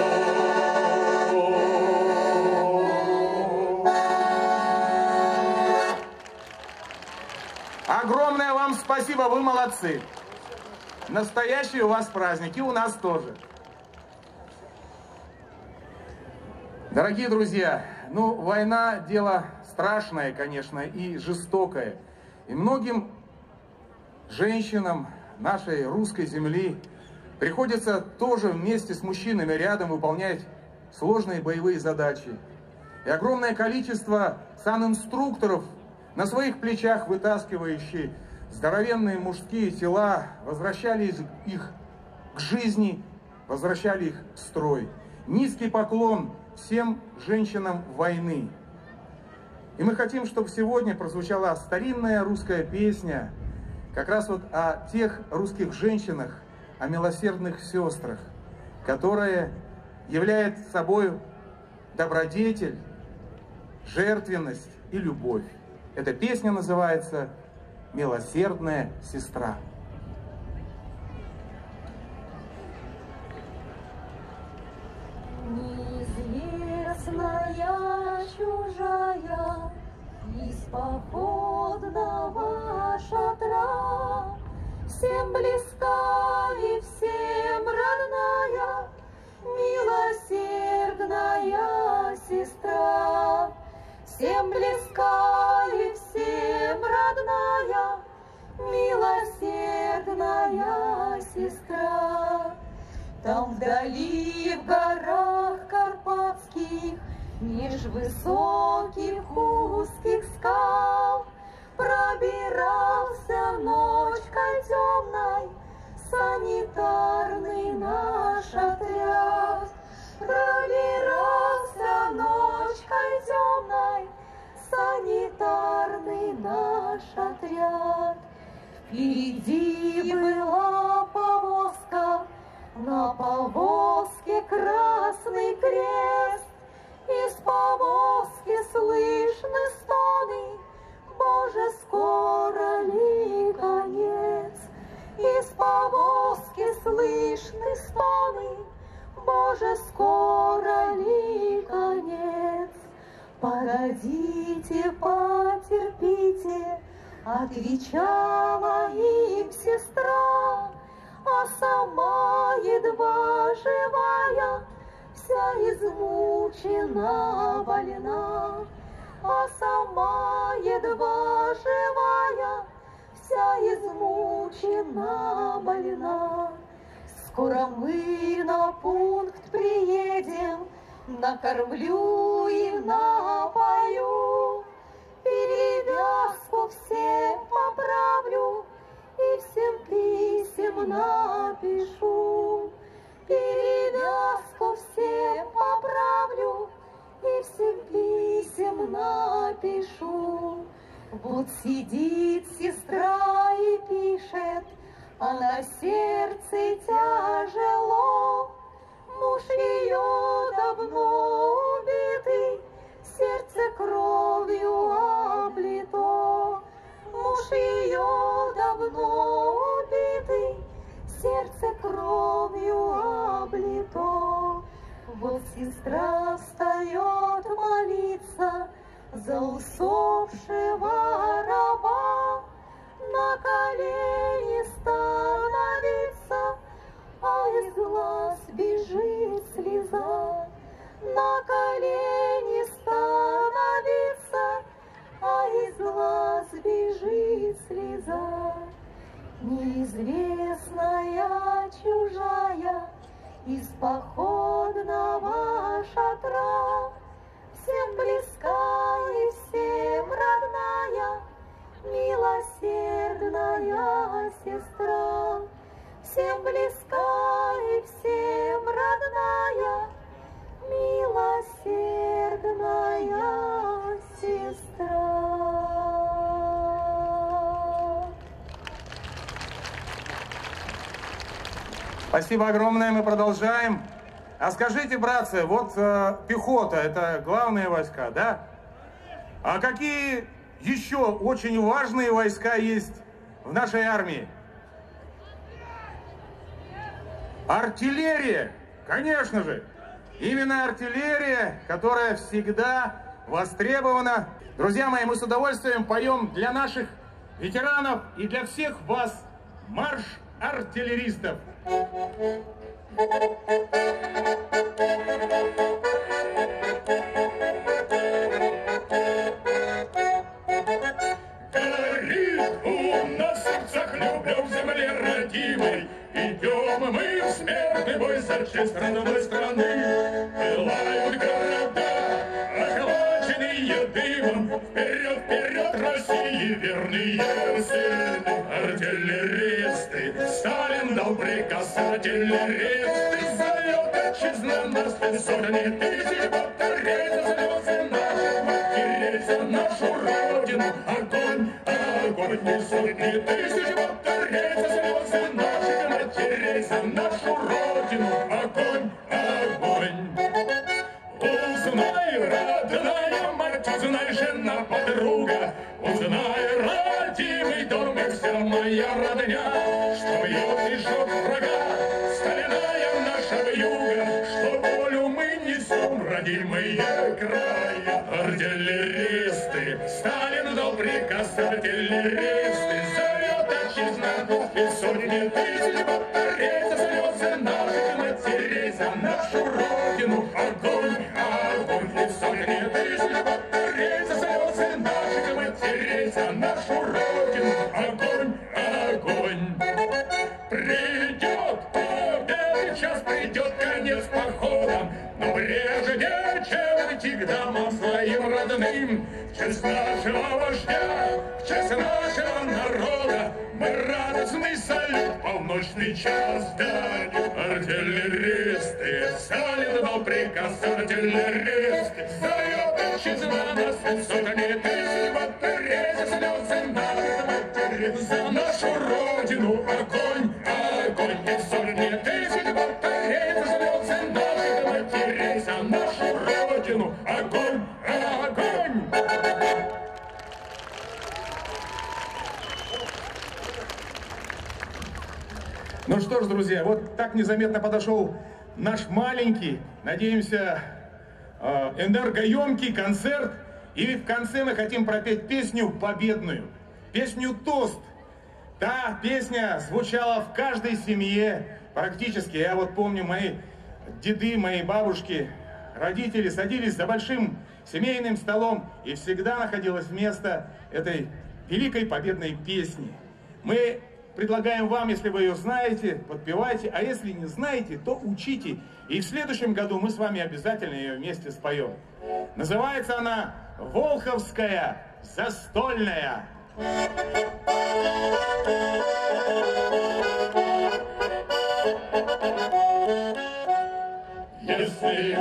D: Огромное вам спасибо, вы молодцы. Настоящий у вас праздник, и у нас тоже. Дорогие друзья, ну, война – дело страшное, конечно, и жестокое. И многим женщинам нашей русской земли приходится тоже вместе с мужчинами рядом выполнять сложные боевые задачи. И огромное количество санинструкторов, на своих плечах вытаскивающие здоровенные мужские тела, возвращали их к жизни, возвращали их в строй. Низкий поклон всем женщинам войны. И мы хотим, чтобы сегодня прозвучала старинная русская песня как раз вот о тех русских женщинах, о милосердных сестрах, которые являют собой добродетель, жертвенность и любовь. Эта песня называется «Милосердная сестра».
F: Неизвестная чужая из походного шатра, всем близка и всем родная, милосердная сестра. Всем близка и всем родная, милосердная сестра. Там вдали в горах карпатских, меж высоких узких скал, пробирался ночкой темной санитарный наш отряд. Пробирался ночкой темной санитарный наш отряд. Впереди была повозка, на повозке красный крест. Из повозки слышны стоны: Боже, скоро ли конец? Из повозки слышны стоны: Боже, скоро ли конец? Погодите, потерпите, отвечала им сестра, а сама едва живая, вся измучена, больна, а сама едва живая, вся измучена, больна. Скоро мы на пункт приедем, накормлю и напою, перевязку всем поправлю и всем писем напишу. Перевязку всем поправлю и всем писем напишу. Вот сидит сестра и пишет, а на сердце тяжело. Муж ее давно убитый, сердце кровью облито. Муж ее давно убитый, сердце кровью облито. Вот сестра встает молиться за усопшего раба, на колени становится, а из глаз бежит слеза. На колени становится, а из глаз бежит слеза. Неизвестная чужая из походного шатра, всем близка и всем родная, милосердная сестра. Всем близка и всем родная, милосердная сестра.
E: Спасибо огромное, мы продолжаем. А скажите, братцы, вот пехота, это главные войска, да? А какие еще очень важные войска есть в нашей армии? Артиллерия, конечно же. Именно артиллерия, которая всегда востребована. Друзья мои, мы с удовольствием поем для наших ветеранов и для всех вас марш артиллеристов.
D: Горит у нас в сердцах любовь в земле родимой. Идем мы в смертный бой за честь родной страны. Пылают города, охваченные дымом. Вперед, вперед, России, верные сыны. Артиллеристы, Сталин дал приказ. Артиллеристы, зовет отчизна нас. Сотни тысяч батарей за слезы наших матерей, за нашу родину. Огонь, огонь, и сотни тысяч батарей за слезы наших матерей, за нашу родину. Огонь, огонь. Узнай, родная мать, узнай, жена, подруга, узнай, родимый дом и вся моя родня, что бьет и жжет врага стальная наша вьюга, что волю мы несем, родимые края. Артиллеристы, Сталин дал приказ, артиллеристы, зовет отчизна, и сотни тысяч батарей за слезы наших матерей, за нашу родину. Огонь, огонь, и сотни тысяч батарей за слезы наших матерей, за нашу родину. Огонь, огонь. Придет победа, час придет конец походам, но прежде чем идти к домам своим родным, в честь нашего вождя, в честь нашего народа, мы радостный салют полночный час дали. Артиллеристы, Сталин дал приказ, артиллеристы, зовет отчизна нас, сотни тысяч батарей за слезы наших матерей, за нашу родину. Огонь, огонь, и сотни тысяч батарей за слезы наших матерей, за нашу родину. Огонь, огонь.
E: Ну что ж, друзья, вот так незаметно подошел наш маленький, надеемся, энергоемкий концерт. И в конце мы хотим пропеть песню победную, песню «Тост». Та песня звучала в каждой семье практически. Я вот помню, мои деды, мои бабушки, родители садились за большим семейным столом, и всегда находилось место этой великой победной песни. Мы предлагаем вам, если вы ее знаете, подпевайте, а если не знаете, то учите. И в следующем году мы с вами обязательно ее вместе споем. Называется она «Волховская застольная».
C: Если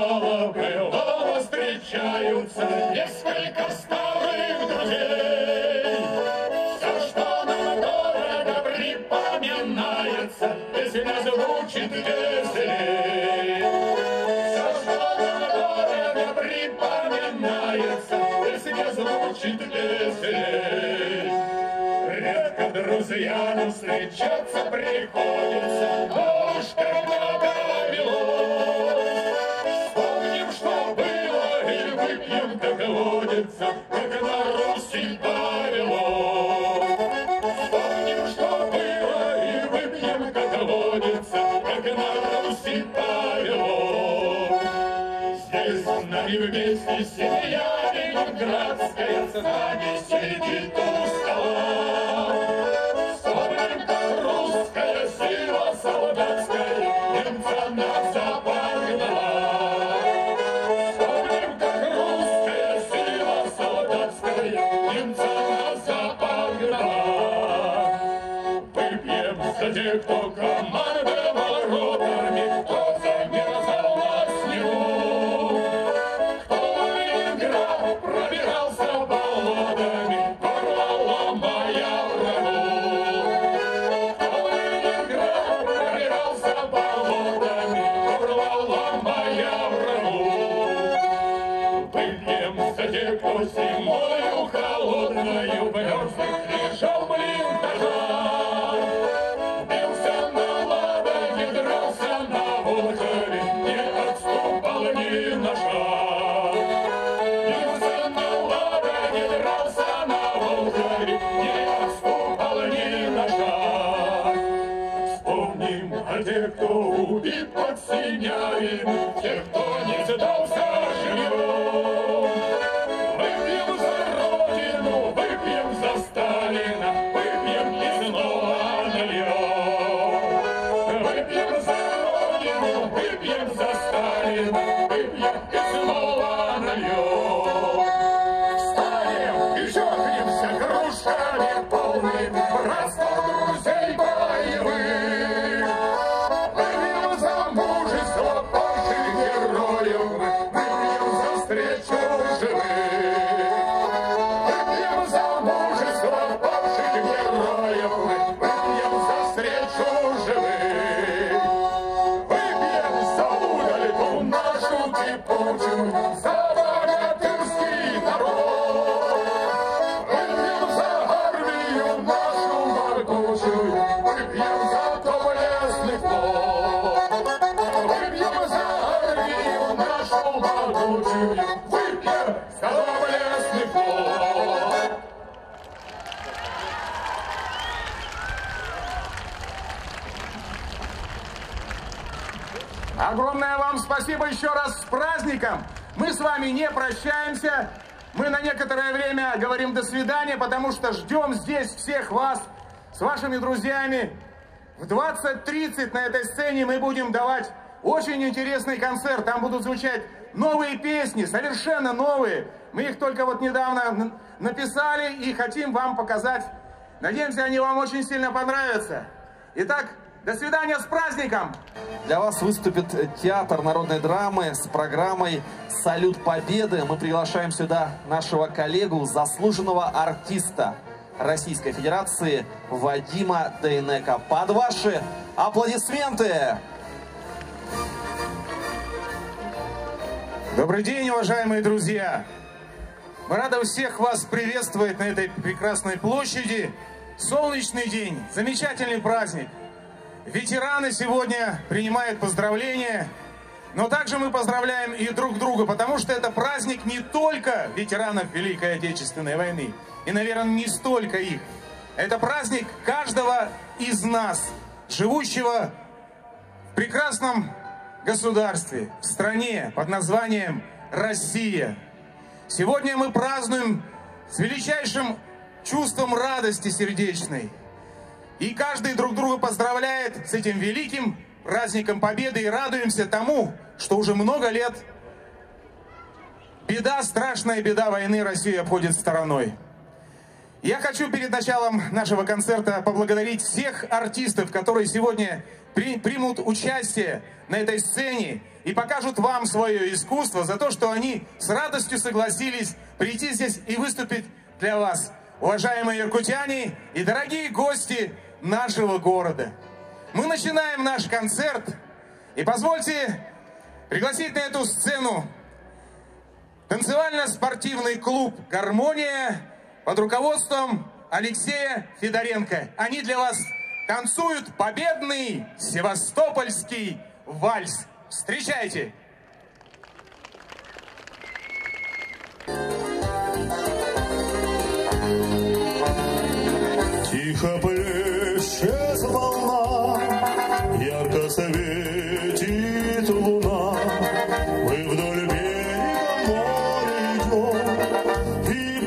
C: бывало встречаются несколько старых друзей, все, что нам дорого припоминается, песня звучит веселей. Все, что нам дорого припоминается, песня звучит веселей. Редко друзьям встречаться приходится, но уж когда довелось, вспомним, что было, и выпьем, как водится, как на Руси повелось. Вспомним, что было, и выпьем, как водится, как на Руси повелось. Здесь с нами вместе семья ленинградская, с нами сидит у стола. Вспомним, как русская сила солдатская немца нас обогнала. Вспомним, как русская сила солдатская немца нас обогнала. Выпьем за тех, кто командовал ротами, кто замерзал на снегу, кто в Ленинград пробирался болотами, горло ломая врагу. Кто в Ленинград пробирался болотами, горло ломая врагу. Выпьем за тех, кто зимою холодною в мерзлых лежал блиндажах, бился на Ладоге, дрался на Волхове, не отступал ни на шаг. Бился на Ладоге, дрался на Волхове, не отступал ни на шаг. Вспомним о тех, кто убит под Синявиным, тех, кто не сдался живьем. Выпьем за Родину, выпьем за Сталина, выпьем и снова нальем. Выпьем за Родину, выпьем за Сталина, выпьем и снова нальем. Встанем и чокнемся кружками полными братства друзей боевых. Выпьем за мужество павших героев, выпьем за встречу живых. Выпьем за мужество павших героев, выпьем за встречу живых. Выпьем за удальку нашу кипучую, за богатырский народ. Выпьем за армию нашу могучую, выпьем за доблестный флот. Выпьем за армию нашу могучую, выпьем за доблестный флот.
E: Огромное вам спасибо еще раз с праздником. Мы с вами не прощаемся. Мы на некоторое время говорим до свидания, потому что ждем здесь всех вас с вашими друзьями. В 20:30 на этой сцене мы будем давать очень интересный концерт. Там будут звучать новые песни, совершенно новые. Мы их только вот недавно написали и хотим вам показать. Надеемся, они вам очень сильно понравятся. Итак, до свидания, с праздником!
A: Для вас выступит театр народной драмы с программой «Салют Победы». Мы приглашаем сюда нашего коллегу, заслуженного артиста Российской Федерации Вадима Дейнека. Под ваши аплодисменты!
E: Добрый день, уважаемые друзья! Мы рады всех вас приветствовать на этой прекрасной площади. Солнечный день, замечательный праздник. Ветераны сегодня принимают поздравления. Но также мы поздравляем и друг друга, потому что это праздник не только ветеранов Великой Отечественной войны, и, наверное, не столько их. Это праздник каждого из нас, живущего в прекрасном государстве, в стране под названием Россия. Сегодня мы празднуем с величайшим чувством радости сердечной. И каждый друг друга поздравляет с этим великим праздником Победы и радуемся тому, что уже много лет беда, страшная беда войны Россию обходит стороной. Я хочу перед началом нашего концерта поблагодарить всех артистов, которые сегодня примут участие на этой сцене и покажут вам свое искусство за то, что они с радостью согласились прийти здесь и выступить для вас. Уважаемые иркутяне и дорогие гости нашего города. Мы начинаем наш концерт, и позвольте пригласить на эту сцену танцевально-спортивный клуб «Гармония» под руководством Алексея Федоренко. Они для вас танцуют победный севастопольский вальс. Встречайте!
D: Тихо плещет волна, ярко светит луна. Мы вдоль берега моря идем и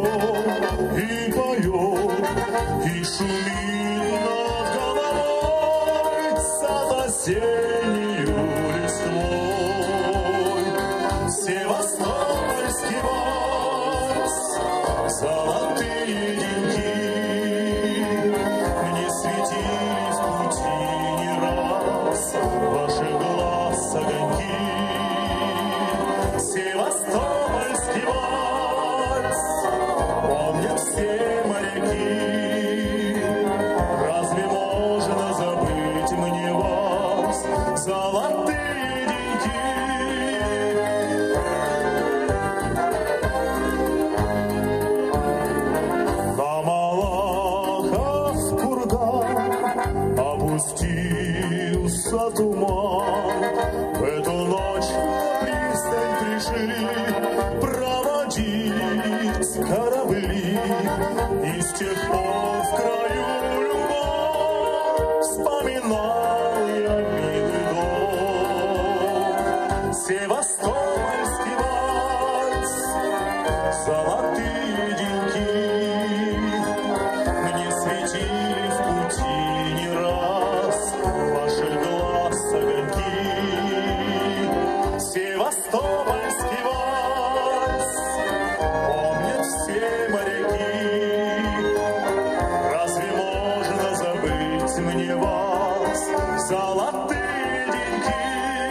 D: поем, и шумит над головой сад осеннею листвой. Севастопольский вальс, золотые деньги. Мне светили в пути не раз ваших глаз огоньки. Севастопольский вальс помнят все моряки. Разве можно забыть мне вас, золотые деньги? На Малахов курган опустился туман. В эту ночь на пристань пришли проводить корабли. И с тех пор в краю любовь вспоминал я милый дом. Севастопольский вальс, золотые деньги. Мне светили в пути не раз ваших глаз огоньки. Севастопольский вальс помнят все моряки. Разве можно забыть мне вас, золотые деньги?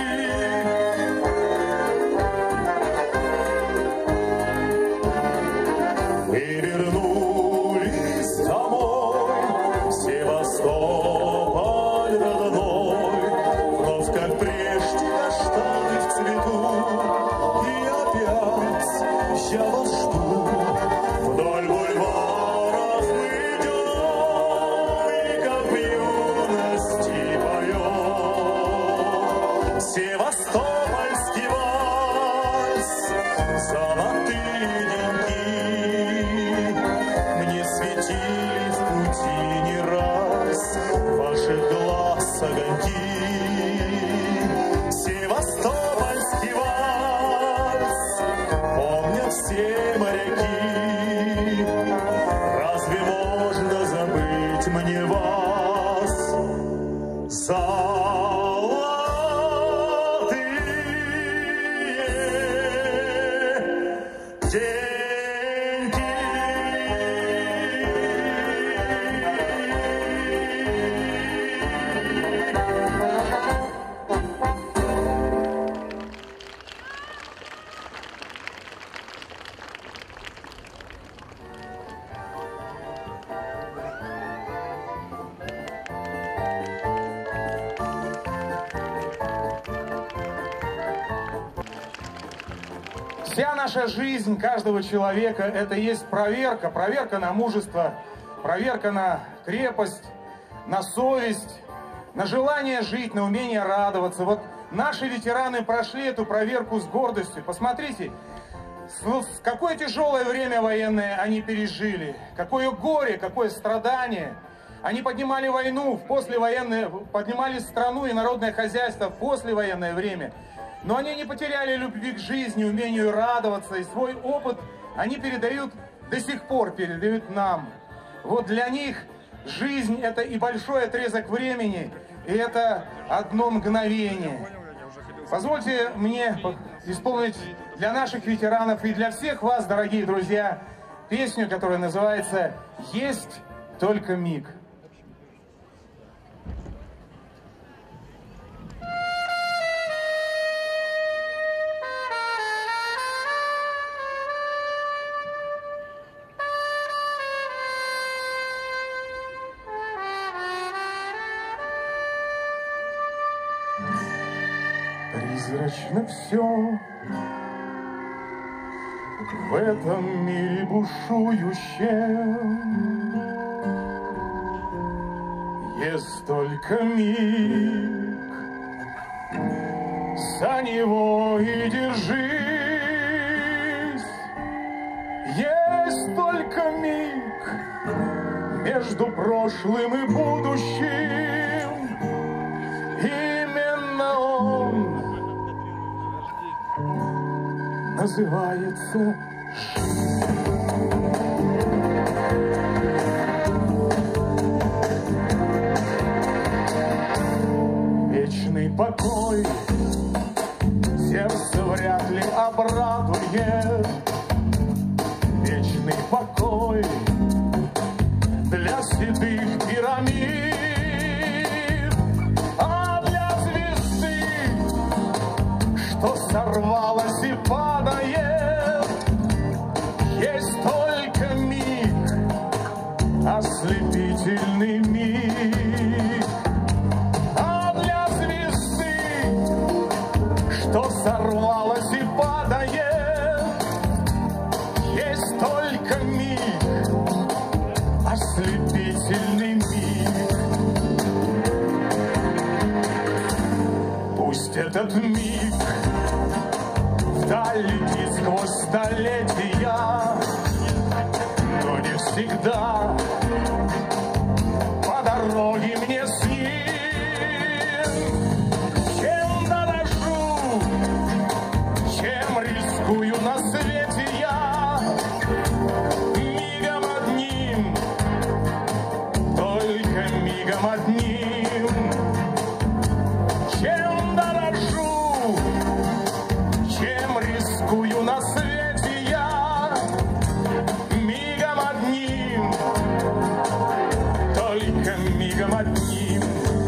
D: Мы вернулись домой, в Севастополь родной. Вновь, как прежде, каштаны в цвету, и опять я вас жду. Вдоль бульваров мы идем, и как в юности поем. Севастопольский вальс, золотые деньги. Мне светили в пути не раз ваших глаз огоньки. Севастопольский вальс помнят все моряки. Разве можно забыть мне вас, золотые деньги?
E: Вся наша жизнь каждого человека — это есть проверка. Проверка на мужество, проверка на крепость, на совесть, на желание жить, на умение радоваться. Вот наши ветераны прошли эту проверку с гордостью. Посмотрите, какое тяжелое время военное они пережили, какое горе, какое страдание. Они поднимали войну в послевоенное, поднимали страну и народное хозяйство в послевоенное время. Но они не потеряли любви к жизни, умению радоваться, и свой опыт они передают, до сих пор передают нам. Вот для них жизнь — это и большой отрезок времени, и это одно мгновение. Позвольте мне исполнить для наших ветеранов и для всех вас, дорогие друзья, песню, которая называется «Есть только миг». Призрачно все в этом мире бушующем. Есть только миг, за него и держись. Есть только миг между прошлым и будущим. Именно он называется жизнь. Вечный покой сердце вряд ли обрадует. Вечный покой для седых пирамид. А для звезды, что сорвалась и падает, есть только миг, ослепительный миг. А для звезды, что сорвалась и падает, есть только миг, ослепительный миг. Пусть этот миг вдаль летит сквозь столетия, но не всегда по дороге мне с ним. Чем дорожу, чем рискую на свете я, мигом одним, только мигом одним. Чем дорожу, чем рискую на свете я, мигом одним, только мигом одним.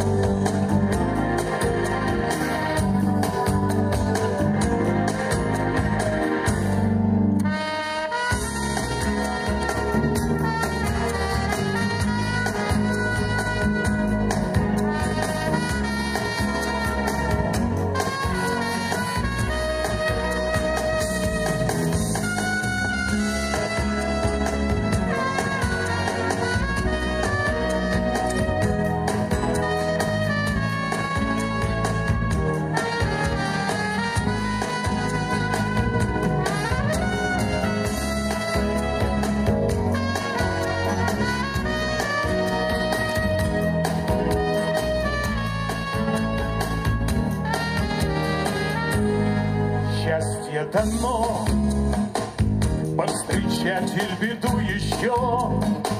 E: Счастье дано повстречатель беду еще.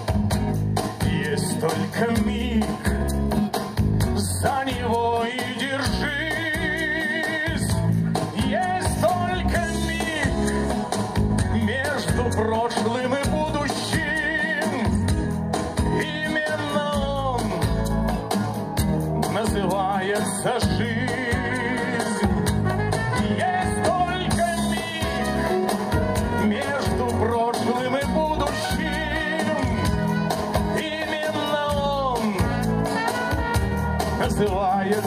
E: Есть только миг, за него и держись. Есть только миг между прошлым и будущим. Именно он называется жизнь. Называется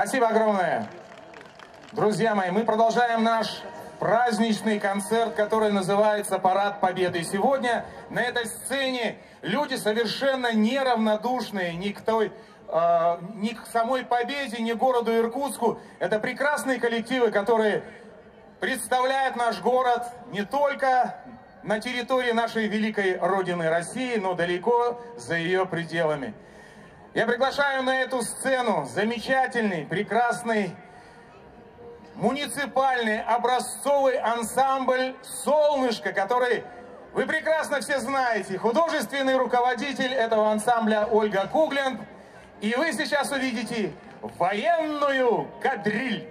E: Спасибо огромное. Друзья мои, мы продолжаем наш праздничный концерт, который называется «Парад Победы». Сегодня на этой сцене люди совершенно неравнодушные ни к самой победе, ни к городу Иркутску. Это прекрасные коллективы, которые представляют наш город не только на территории нашей великой родины России, но далеко за ее пределами. Я приглашаю на эту сцену замечательный, прекрасный, муниципальный образцовый ансамбль «Солнышко», который вы прекрасно все знаете. Художественный руководитель этого ансамбля Ольга Куглен. И вы сейчас увидите военную кадриль.